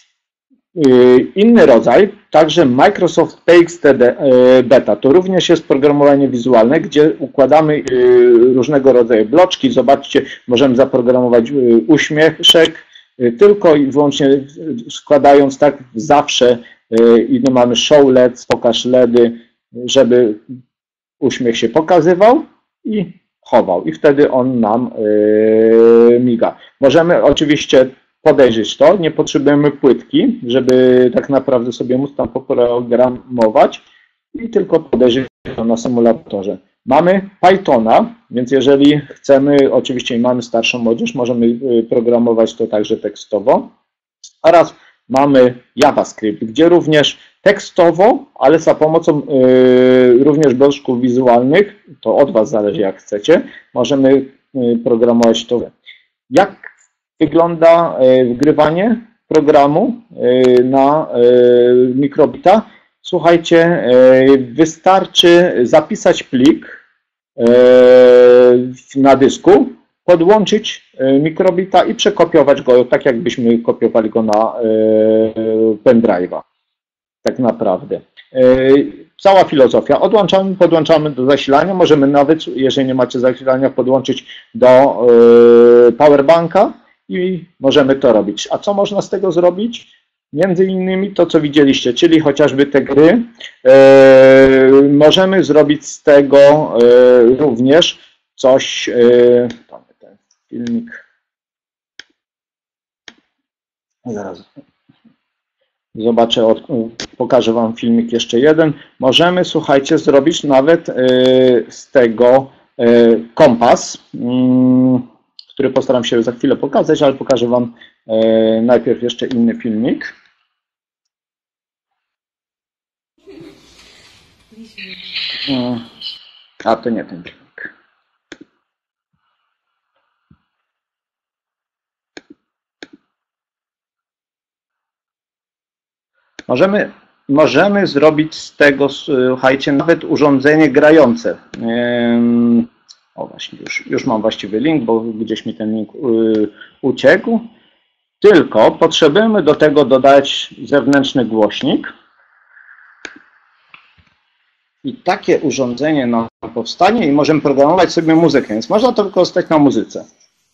inny rodzaj, także Microsoft P X T Beta, to również jest programowanie wizualne, gdzie układamy różnego rodzaju bloczki. Zobaczcie, możemy zaprogramować uśmieszek, tylko i wyłącznie składając tak zawsze i no mamy show L E D, pokaż L E D, żeby uśmiech się pokazywał i chował i wtedy on nam miga. Możemy oczywiście podejrzeć to, nie potrzebujemy płytki, żeby tak naprawdę sobie móc tam poprogramować i tylko podejrzeć to na symulatorze. Mamy Pythona, więc jeżeli chcemy, oczywiście i mamy starszą młodzież, możemy programować to także tekstowo. Oraz mamy JavaScript, gdzie również tekstowo, ale za pomocą yy, również bloczków wizualnych, to od Was zależy jak chcecie, możemy yy, programować to. Jak wygląda wgrywanie programu na mikrobita? Słuchajcie, wystarczy zapisać plik na dysku, podłączyć mikrobita i przekopiować go, tak jakbyśmy kopiowali go na pendrive'a. Tak naprawdę. cała filozofia. Odłączamy, podłączamy do zasilania. Możemy nawet, jeżeli nie macie zasilania, podłączyć do yy, powerbanka i możemy to robić. A co można z tego zrobić? Między innymi to, co widzieliście, czyli chociażby te gry. Yy, możemy zrobić z tego yy, również coś. Yy, ten filmik. Zaraz. Zobaczę, od, pokażę Wam filmik jeszcze jeden. Możemy, słuchajcie, zrobić nawet y, z tego y, kompas, y, który postaram się za chwilę pokazać, ale pokażę Wam y, najpierw jeszcze inny filmik. Y, a to nie ten filmik. Możemy, możemy zrobić z tego, słuchajcie, nawet urządzenie grające. O właśnie, już, już mam właściwy link, bo gdzieś mi ten link uciekł. Tylko potrzebujemy do tego dodać zewnętrzny głośnik. I takie urządzenie nam powstanie i możemy programować sobie muzykę, więc można to wykorzystać na muzyce.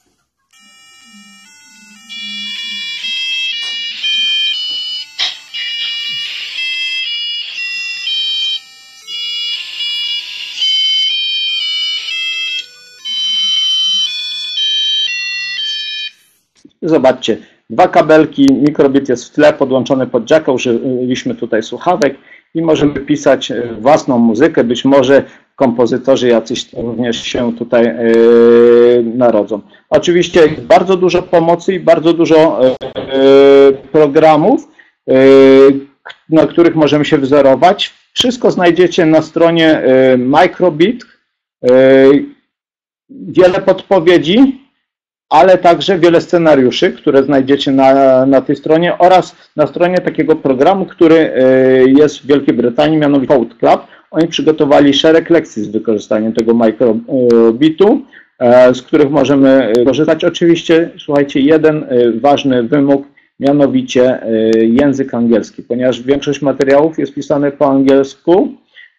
Zobaczcie, dwa kabelki, mikrobit jest w tle, podłączony pod jacka, użyliśmy tutaj słuchawek i możemy pisać własną muzykę, być może kompozytorzy jacyś również się tutaj yy, narodzą. Oczywiście jest bardzo dużo pomocy i bardzo dużo yy, programów, yy, na których możemy się wzorować. Wszystko znajdziecie na stronie yy, Microbit, yy, wiele podpowiedzi, ale także wiele scenariuszy, które znajdziecie na, na tej stronie oraz na stronie takiego programu, który jest w Wielkiej Brytanii, mianowicie Code Club. Oni przygotowali szereg lekcji z wykorzystaniem tego microbitu, z których możemy korzystać. Oczywiście, słuchajcie, jeden ważny wymóg, mianowicie język angielski, ponieważ większość materiałów jest pisane po angielsku,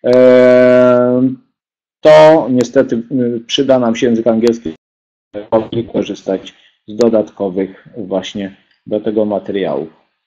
to niestety przyda nam się język angielski, mogli korzystać z dodatkowych właśnie do tego materiału.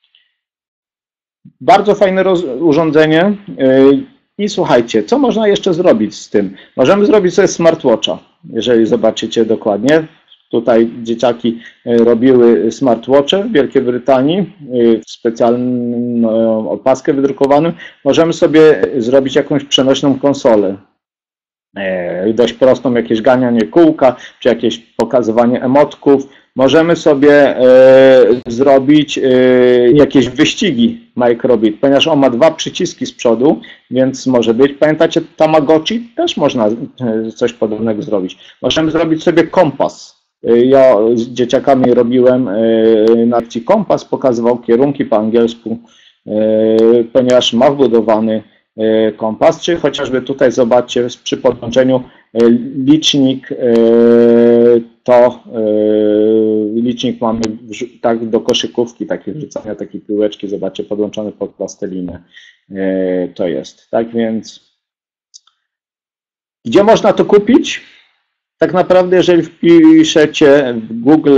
Bardzo fajne urządzenie i słuchajcie, co można jeszcze zrobić z tym? Możemy zrobić sobie smartwatcha, jeżeli zobaczycie dokładnie. Tutaj dzieciaki robiły smartwatche w Wielkiej Brytanii, w specjalną opaskę wydrukowaną. Możemy sobie zrobić jakąś przenośną konsolę. Dość prostą, jakieś ganianie kółka, czy jakieś pokazywanie emotków. Możemy sobie e, zrobić e, jakieś wyścigi Microbit, ponieważ on ma dwa przyciski z przodu, więc może być. Pamiętacie Tamagotchi? Też można coś podobnego zrobić. Możemy zrobić sobie kompas. Ja z dzieciakami robiłem e, na akcji kompas, pokazywał kierunki po angielsku, e, ponieważ ma wbudowany kompas, czy chociażby tutaj zobaczcie przy podłączeniu licznik, to licznik mamy tak do koszykówki, takie wrzucania takiej piłeczki, zobaczcie, podłączony pod plastelinę to jest. Tak więc gdzie można to kupić? Tak naprawdę, jeżeli wpiszecie w Google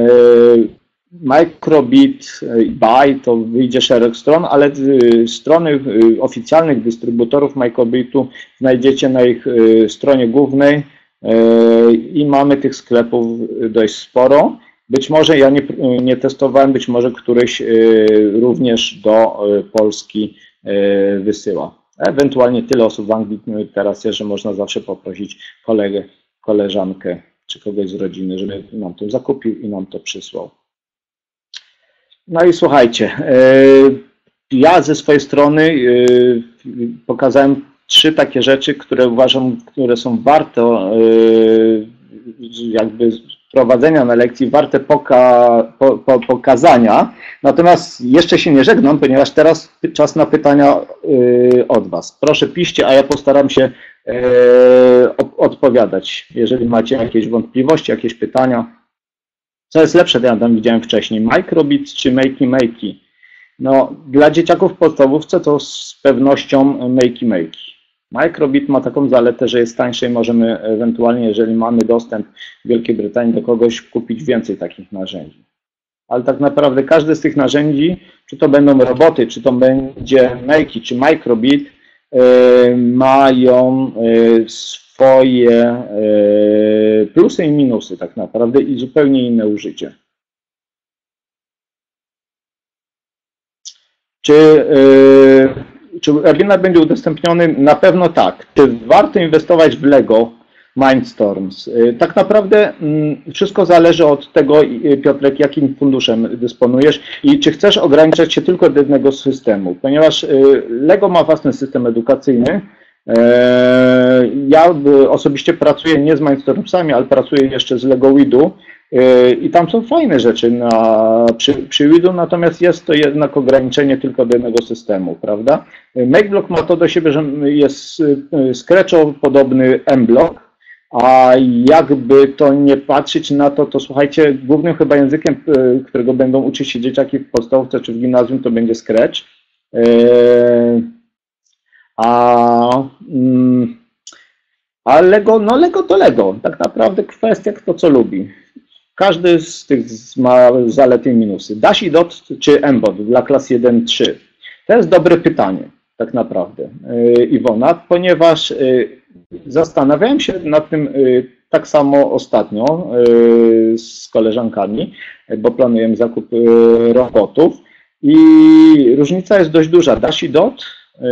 Microbit Buy, to wyjdzie szereg stron, ale strony oficjalnych dystrybutorów Microbitu znajdziecie na ich stronie głównej i mamy tych sklepów dość sporo. Być może ja nie, nie testowałem, być może któryś również do Polski wysyła. Ewentualnie tyle osób w Anglii teraz jest, że można zawsze poprosić kolegę, koleżankę czy kogoś z rodziny, żeby nam to zakupił i nam to przysłał. No i słuchajcie, ja ze swojej strony pokazałem trzy takie rzeczy, które uważam, które są warte jakby prowadzenia na lekcji, warte poka, po, po, pokazania. Natomiast jeszcze się nie żegnam, ponieważ teraz czas na pytania od Was. Proszę piszcie, a ja postaram się odpowiadać, jeżeli macie jakieś wątpliwości, jakieś pytania. Co jest lepsze, ja tam widziałem wcześniej, Microbit czy Makey Makey? No, dla dzieciaków w podstawówce to z pewnością Makey Makey. Microbit ma taką zaletę, że jest tańszy i możemy ewentualnie, jeżeli mamy dostęp w Wielkiej Brytanii do kogoś, kupić więcej takich narzędzi. Ale tak naprawdę każde z tych narzędzi, czy to będą roboty, czy to będzie Makey, czy Microbit, yy, mają yy, swoje yy, plusy i minusy tak naprawdę i zupełnie inne użycie. Czy, yy, czy webinar będzie udostępniony? Na pewno tak. Czy warto inwestować w Lego Mindstorms? Yy, tak naprawdę yy, wszystko zależy od tego, yy, Piotrek, jakim funduszem dysponujesz i czy chcesz ograniczać się tylko do jednego systemu, ponieważ yy, Lego ma własny system edukacyjny. Yy, ja yy, osobiście pracuję nie z Mindstormsami, ale pracuję jeszcze z Lego Widu. I tam są fajne rzeczy na, przy, przy Widu, natomiast jest to jednak ograniczenie tylko do jednego systemu, prawda? MakeBlock ma to do siebie, że jest Scratcho podobny mBlock, a jakby to nie patrzeć na to, to słuchajcie, głównym chyba językiem, którego będą uczyć się dzieciaki w podstawówce czy w gimnazjum, to będzie Scratch. A... A Lego, no Lego to Lego, tak naprawdę kwestia kto co lubi. Każdy z tych ma zalety i minusy. Dash i Dot czy Mbot dla klas jeden trzy? To jest dobre pytanie, tak naprawdę, Iwona, ponieważ zastanawiałem się nad tym tak samo ostatnio z koleżankami, bo planujemy zakup robotów i różnica jest dość duża. Dash i Dot,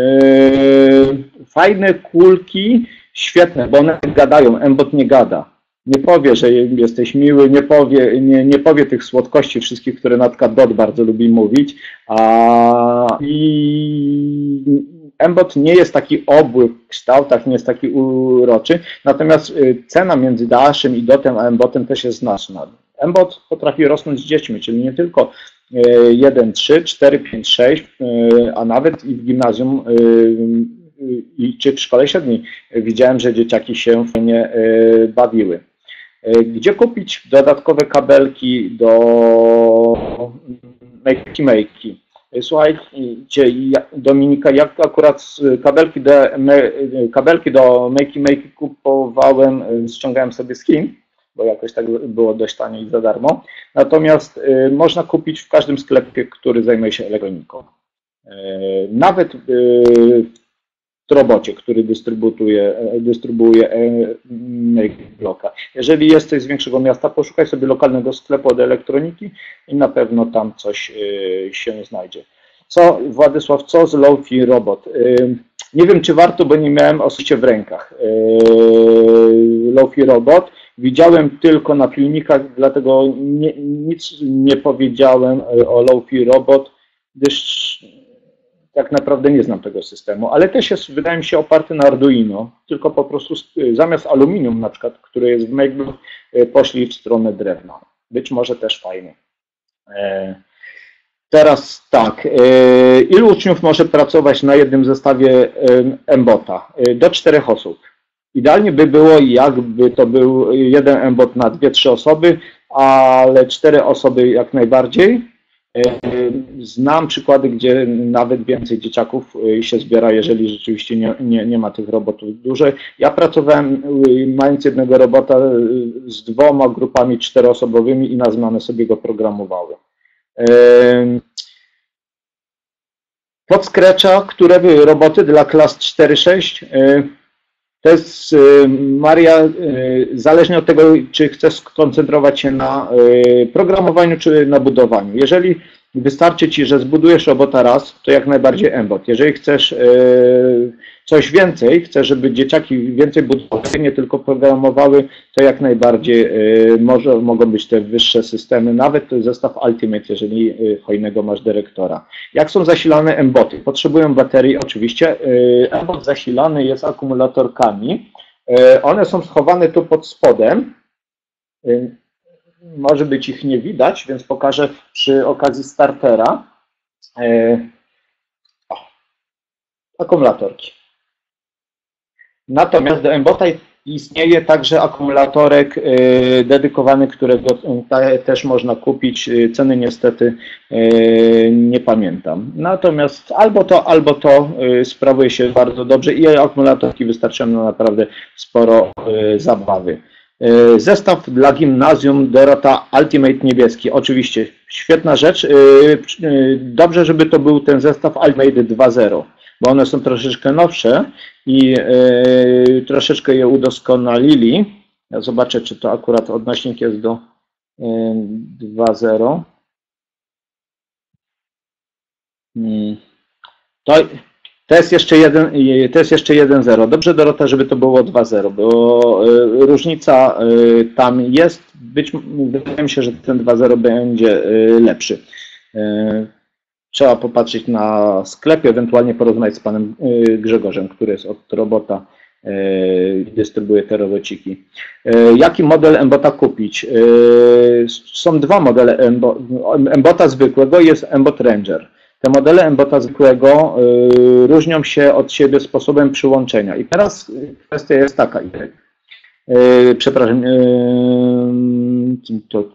fajne kulki, świetne, bo one gadają, Mbot nie gada. Nie powie, że jesteś miły, nie powie, nie, nie powie tych słodkości wszystkich, które na przykład Dot bardzo lubi mówić, a i Mbot nie jest taki obły w kształtach, nie jest taki uroczy, natomiast cena między Dashem i Dotem a Mbotem też jest znaczna. Mbot potrafi rosnąć z dziećmi, czyli nie tylko jeden, trzy, cztery, pięć, sześć, a nawet i w gimnazjum i czy w szkole średniej widziałem, że dzieciaki się fajnie bawiły. Gdzie kupić dodatkowe kabelki do Makey Makey? Słuchajcie, Dominika, jak akurat kabelki do, kabelki do Makey Makey kupowałem, ściągałem sobie z Chin, bo jakoś tak było dość tanie i za darmo. Natomiast można kupić w każdym sklepie, który zajmuje się elektroniką. Nawet w robocie, który dystrybuuje, dystrybuuje MakeBlocka. Jeżeli jesteś z większego miasta, poszukaj sobie lokalnego sklepu od elektroniki i na pewno tam coś się znajdzie. Co, Władysław, co z Lofi Robot? Nie wiem, czy warto, bo nie miałem osobiście w rękach Lofi Robot. Widziałem tylko na filmikach, dlatego nie, nic nie powiedziałem o Lofi Robot, gdyż tak naprawdę nie znam tego systemu, ale też jest, wydaje mi się, oparty na Arduino, tylko po prostu zamiast aluminium na przykład, które jest w MakeBlock, poszli w stronę drewna. Być może też fajnie. Teraz tak, ilu uczniów może pracować na jednym zestawie Mbota? Do czterech osób. Idealnie by było, jakby to był jeden Mbot na dwie, trzy osoby, ale cztery osoby jak najbardziej. Znam przykłady, gdzie nawet więcej dzieciaków się zbiera, jeżeli rzeczywiście nie, nie, nie ma tych robotów dużo. Ja pracowałem, mając jednego robota, z dwoma grupami czteroosobowymi i na zmianę sobie go programowały. Pod Scratcha, które były roboty dla klas cztery sześć? To jest, Maria, zależnie od tego, czy chcesz skoncentrować się na programowaniu, czy na budowaniu. Jeżeli wystarczy Ci, że zbudujesz robota raz, to jak najbardziej Mbot. Jeżeli chcesz coś więcej, chcesz, żeby dzieciaki więcej budowały, nie tylko programowały, to jak najbardziej może, mogą być te wyższe systemy, nawet zestaw Ultimate, jeżeli hojnego masz dyrektora. Jak są zasilane Mboty? Potrzebują baterii, oczywiście. Mbot zasilany jest akumulatorkami. One są schowane tu pod spodem. Może być ich nie widać, więc pokażę przy okazji startera. O, akumulatorki. Natomiast do Mbota Istnieje także akumulatorek dedykowany, którego też można kupić. Ceny niestety nie pamiętam. Natomiast albo to, albo to sprawuje się bardzo dobrze i akumulatorki wystarczają na naprawdę sporo zabawy. Zestaw dla gimnazjum Dorota Ultimate niebieski. Oczywiście świetna rzecz. Dobrze, żeby to był ten zestaw Ultimate dwa zero, bo one są troszeczkę nowsze i troszeczkę je udoskonalili. Ja zobaczę, czy to akurat odnośnik jest do dwa zero. To, to jest jeszcze jeden, to jest jeszcze jeden zero. Dobrze, Dorota, żeby to było dwa zero, bo różnica tam jest. Być, wydaje mi się, że ten dwa zero będzie lepszy. Trzeba popatrzeć na sklepie, ewentualnie porozmawiać z panem Grzegorzem, który jest od Robota i dystrybuuje te robociki. Jaki model Embota kupić? Są dwa modele Embota zwykłego i jest Embot Ranger. Te modele Embota zwykłego różnią się od siebie sposobem przyłączenia. I teraz kwestia jest taka. Przepraszam, to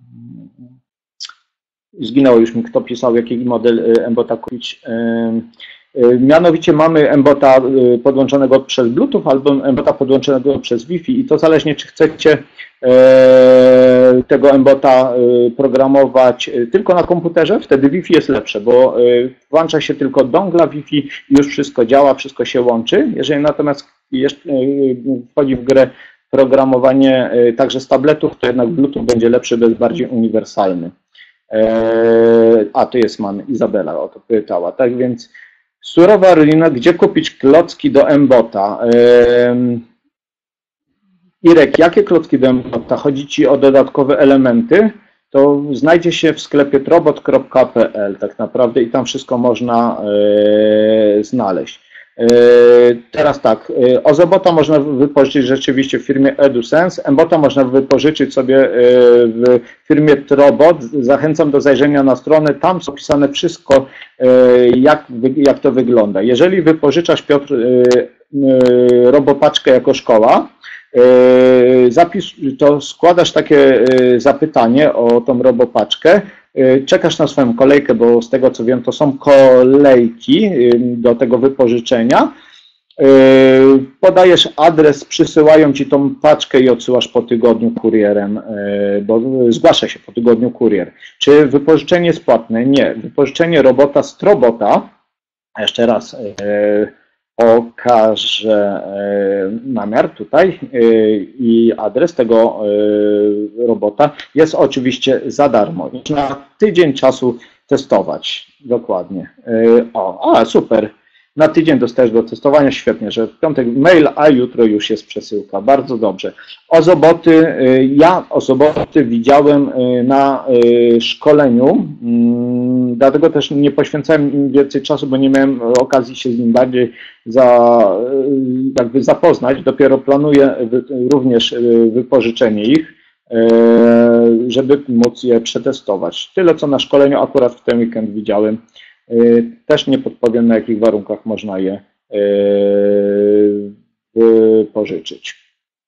zginęło już mi, kto pisał, jaki model Embota kupić. Mianowicie mamy Embota podłączonego przez Bluetooth albo Embota podłączonego przez Wi-Fi i to zależnie, czy chcecie tego Embota programować tylko na komputerze, wtedy Wi-Fi jest lepsze, bo włącza się tylko dongla Wi-Fi i już wszystko działa, wszystko się łączy. Jeżeli natomiast jeszcze wchodzi w grę programowanie także z tabletów, to jednak Bluetooth będzie lepszy, bo jest bardziej uniwersalny. A, tu jest mamy Izabela, o to pytała. Tak więc surowa ruina, gdzie kupić klocki do Embota? Irek, jakie klocki do Embota? Chodzi Ci o dodatkowe elementy? To znajdzie się w sklepie trobot kropka p l tak naprawdę i tam wszystko można znaleźć. Teraz tak, Ozobota można wypożyczyć rzeczywiście w firmie EduSense, Embota można wypożyczyć sobie w firmie Trobot. Zachęcam do zajrzenia na stronę, tam jest opisane wszystko, jak, jak to wygląda. Jeżeli wypożyczasz, Piotr, robopaczkę jako szkoła, zapis, to składasz takie zapytanie o tą robopaczkę, czekasz na swoją kolejkę, bo z tego co wiem, to są kolejki do tego wypożyczenia. Podajesz adres, przysyłają Ci tą paczkę i odsyłasz po tygodniu kurierem, bo zgłasza się po tygodniu kurier. Czy wypożyczenie jest płatne? Nie. Wypożyczenie robota z Trobota, jeszcze raz pokażę namiar tutaj i adres tego robota, jest oczywiście za darmo. Można tydzień czasu testować, dokładnie. O, a super, na tydzień dostajesz do testowania, świetnie, że w piątek mail, a jutro już jest przesyłka, bardzo dobrze. Ozoboty, ja Ozoboty widziałem na szkoleniu, dlatego też nie poświęcałem im więcej czasu, bo nie miałem okazji się z nim bardziej za, jakby zapoznać. Dopiero planuję również wypożyczenie ich, żeby móc je przetestować. Tyle, co na szkoleniu akurat w ten weekend widziałem. Też nie podpowiem, na jakich warunkach można je wypożyczyć.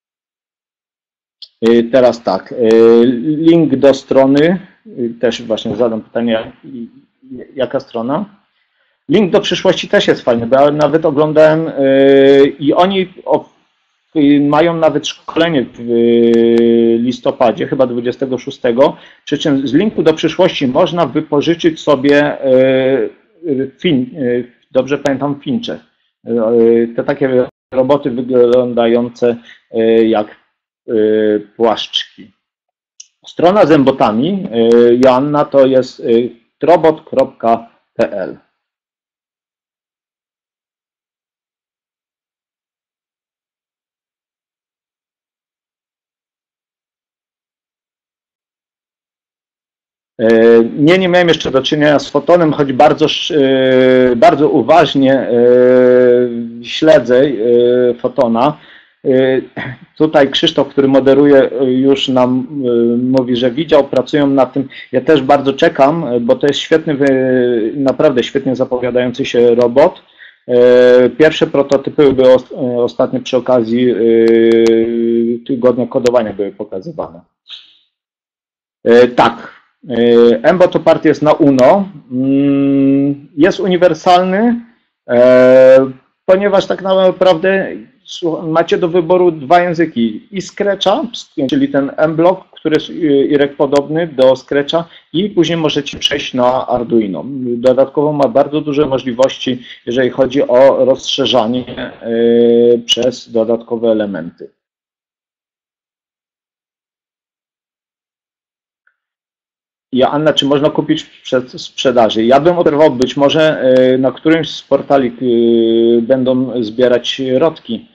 Teraz tak, link do strony, też właśnie zadam pytanie, jaka strona? Link do przyszłości też jest fajny, bo ja nawet oglądałem i oni mają nawet szkolenie w listopadzie, chyba dwudziestego szóstego, przy czym z linku do przyszłości można wypożyczyć sobie fin, dobrze pamiętam, fincze. Te takie roboty wyglądające jak płaszczki. Strona z embotami, Joanna, to jest trobot kropka p l. Nie, nie miałem jeszcze do czynienia z Fotonem, choć bardzo, bardzo uważnie śledzę Fotona. Tutaj Krzysztof, który moderuje, już nam mówi, że widział, pracują nad tym. Ja też bardzo czekam, bo to jest świetny, naprawdę świetnie zapowiadający się robot. Pierwsze prototypy były ostatnio przy okazji tygodnia kodowania były pokazywane. Tak, Mbot oparty jest na Uno, jest uniwersalny, ponieważ tak naprawdę macie do wyboru dwa języki, i Scratcha, czyli ten M-Block, który jest Irek podobny do Scratcha, i później możecie przejść na Arduino. Dodatkowo ma bardzo duże możliwości, jeżeli chodzi o rozszerzanie przez dodatkowe elementy. Joanna, czy można kupić w sprzedaży? Ja bym obserwował, być może na którymś z portali będą zbierać środki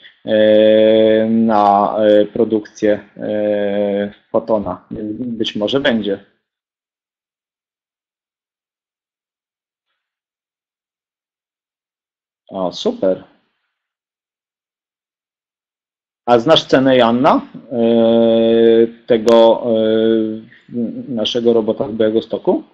na produkcję fotona. Być może będzie. O, super. A znasz cenę, Joanna, tego naszego robota z Białegostoku?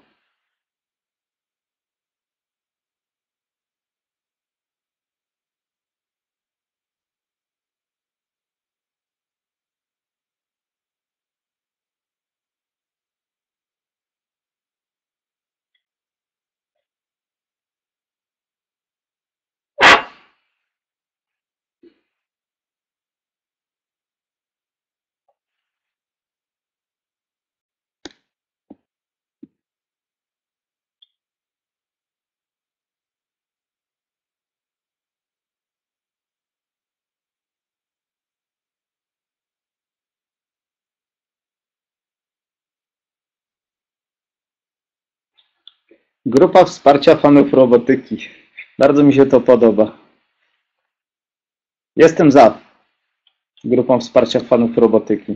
Grupa wsparcia fanów robotyki. Bardzo mi się to podoba. Jestem za grupą wsparcia fanów robotyki.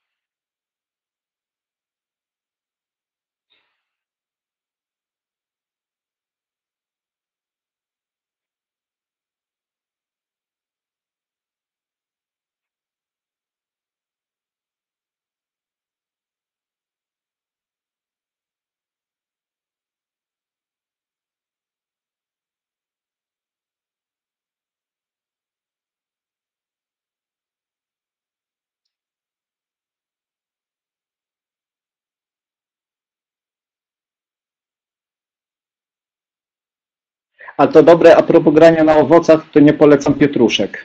A to dobre, a propos grania na owocach, to nie polecam pietruszek.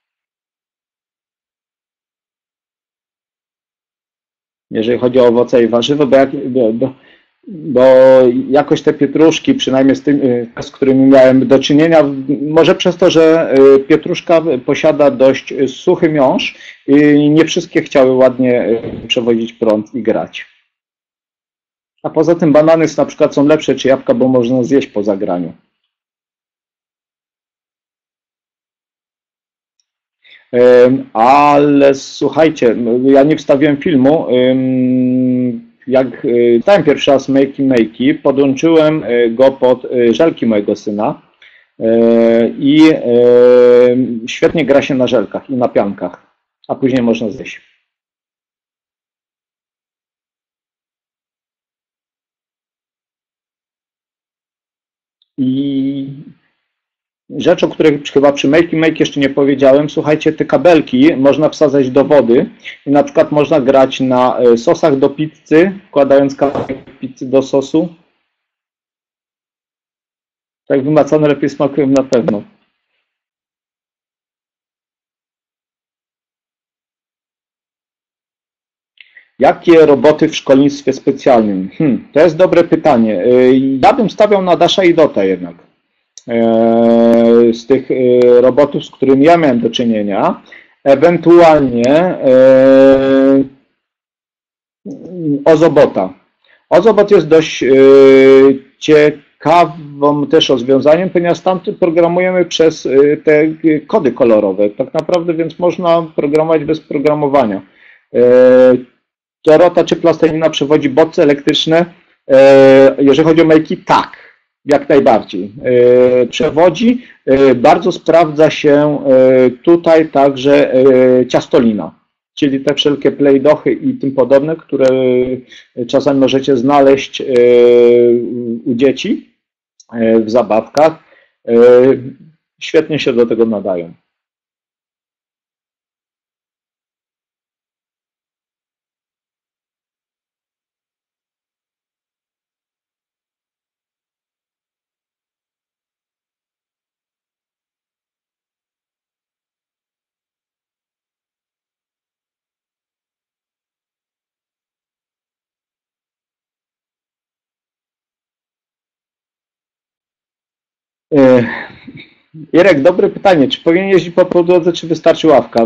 Jeżeli chodzi o owoce i warzywa, bo, jak, bo, bo jakoś te pietruszki, przynajmniej z tym, z którymi miałem do czynienia, może przez to, że pietruszka posiada dość suchy miąższ i nie wszystkie chciały ładnie przewodzić prąd i grać. A poza tym banany na przykład są lepsze, czy jabłka, bo można zjeść po zagraniu. Ale słuchajcie, ja nie wstawiłem filmu. Jak stałem pierwszy raz Makey Makey, podłączyłem go pod żelki mojego syna i świetnie gra się na żelkach i na piankach, a później można zjeść. I rzecz, o której chyba przy Makey Make jeszcze nie powiedziałem, słuchajcie, te kabelki można wsadzać do wody i na przykład można grać na sosach do pizzy, wkładając kawałek pizzy do sosu. Tak wymacone lepiej smakują na pewno. Jakie roboty w szkolnictwie specjalnym? Hmm, to jest dobre pytanie. Ja bym stawiał na Dasha i Dota jednak. Z tych robotów, z którymi ja miałem do czynienia, ewentualnie Ozobota. Ozobot jest dość ciekawym też rozwiązaniem, ponieważ tam programujemy przez te kody kolorowe, tak naprawdę, więc można programować bez programowania. Dorota czy plastelina przewodzi bodźce elektryczne, jeżeli chodzi o Makey, tak. Jak najbardziej. Przewodzi. Bardzo sprawdza się tutaj także ciastolina, czyli te wszelkie playdochy i tym podobne, które czasami możecie znaleźć u dzieci w zabawkach. świetnie się do tego nadają. Irek, dobre pytanie. Czy powinien jeździć po podłodze, czy wystarczy ławka?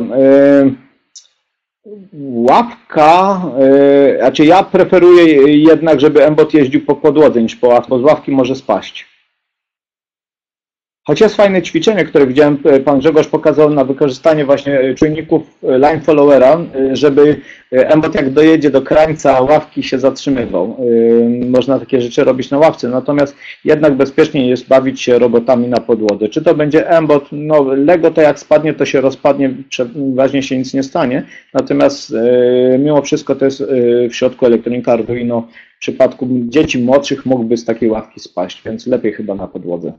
Ławka, znaczy ja preferuję jednak, żeby M-Bot jeździł po podłodze niż po ławce, bo z ławki może spaść. Choć jest fajne ćwiczenie, które widziałem, pan Grzegorz pokazał na wykorzystanie właśnie czujników line followera, żeby M-Bot jak dojedzie do krańca ławki się zatrzymywał. Można takie rzeczy robić na ławce, natomiast jednak bezpieczniej jest bawić się robotami na podłodze. Czy to będzie M-Bot, no Lego to jak spadnie, to się rozpadnie, przeważnie się nic nie stanie, natomiast mimo wszystko to jest w środku elektronika Arduino. W przypadku dzieci młodszych mógłby z takiej ławki spaść, więc lepiej chyba na podłodze.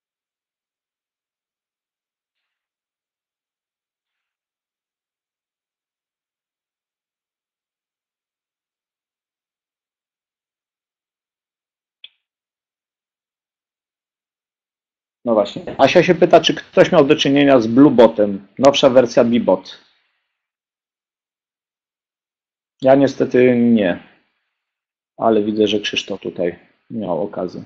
No właśnie. Asia się pyta, czy ktoś miał do czynienia z Bluebotem, nowsza wersja Bebot. Ja niestety nie, ale widzę, że Krzysztof tutaj miał okazję.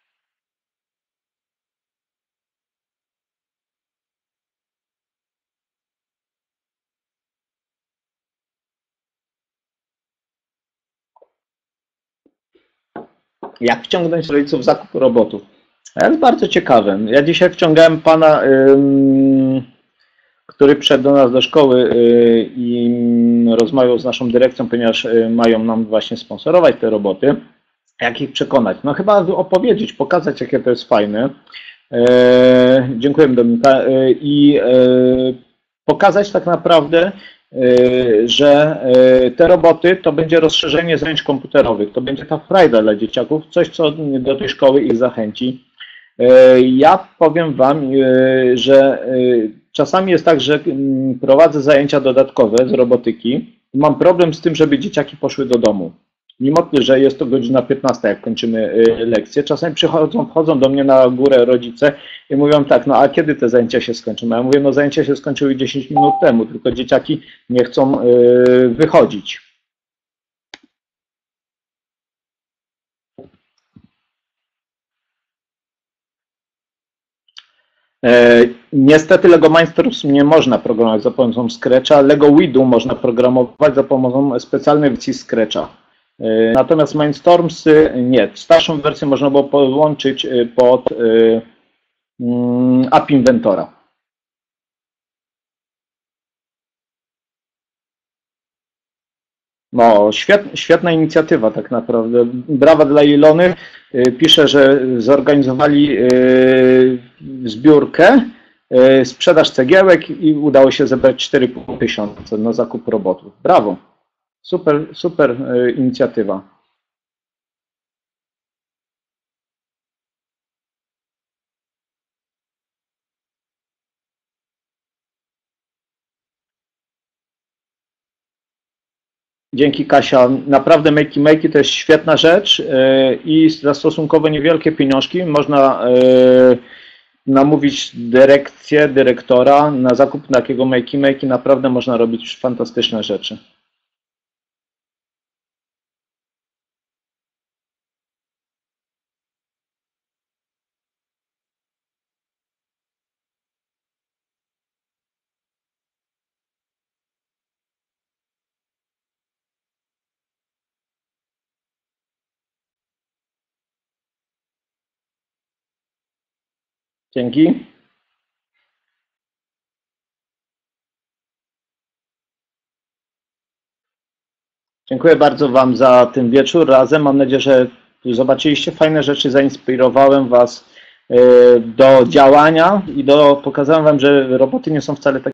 Jak wciągnąć rodziców w zakup robotów? To jest bardzo ciekawe. Ja dzisiaj wciągałem pana, ym, który przyszedł do nas do szkoły yy, i rozmawiał z naszą dyrekcją, ponieważ yy, mają nam właśnie sponsorować te roboty. Jak ich przekonać? No chyba opowiedzieć, pokazać, jakie to jest fajne. Yy, dziękuję, Dominika. Yy, I yy, pokazać tak naprawdę, że te roboty to będzie rozszerzenie zajęć komputerowych, to będzie ta frajda dla dzieciaków, coś, co do tej szkoły ich zachęci. Ja powiem Wam, że czasami jest tak, że prowadzę zajęcia dodatkowe z robotyki i mam problem z tym, żeby dzieciaki poszły do domu. Mimo, że jest to godzina piętnasta, jak kończymy lekcję, czasami przychodzą, wchodzą do mnie na górę rodzice i mówią tak, no a kiedy te zajęcia się skończą? Ja mówię, no zajęcia się skończyły dziesięć minut temu, tylko dzieciaki nie chcą yy, wychodzić. E, niestety Lego Mindstorms nie można programować za pomocą Scratcha, Lego Widu można programować za pomocą specjalnej wersji Scratcha. Natomiast Mindstormsy nie. Starszą wersję można było podłączyć pod App Inventora. No, świetna, świetna inicjatywa tak naprawdę. Brawa dla Ilony. Pisze, że zorganizowali zbiórkę, sprzedaż cegiełek i udało się zebrać cztery i pół tysiąca na zakup robotów. Brawo. Super, super inicjatywa. Dzięki, Kasia. Naprawdę Makey Makey to jest świetna rzecz i za stosunkowo niewielkie pieniążki można namówić dyrekcję, dyrektora na zakup takiego Makey Makey. Naprawdę można robić fantastyczne rzeczy. Dzięki. Dziękuję bardzo Wam za ten wieczór razem. Mam nadzieję, że zobaczyliście fajne rzeczy, zainspirowałem Was do działania i do, pokazałem Wam, że roboty nie są wcale takie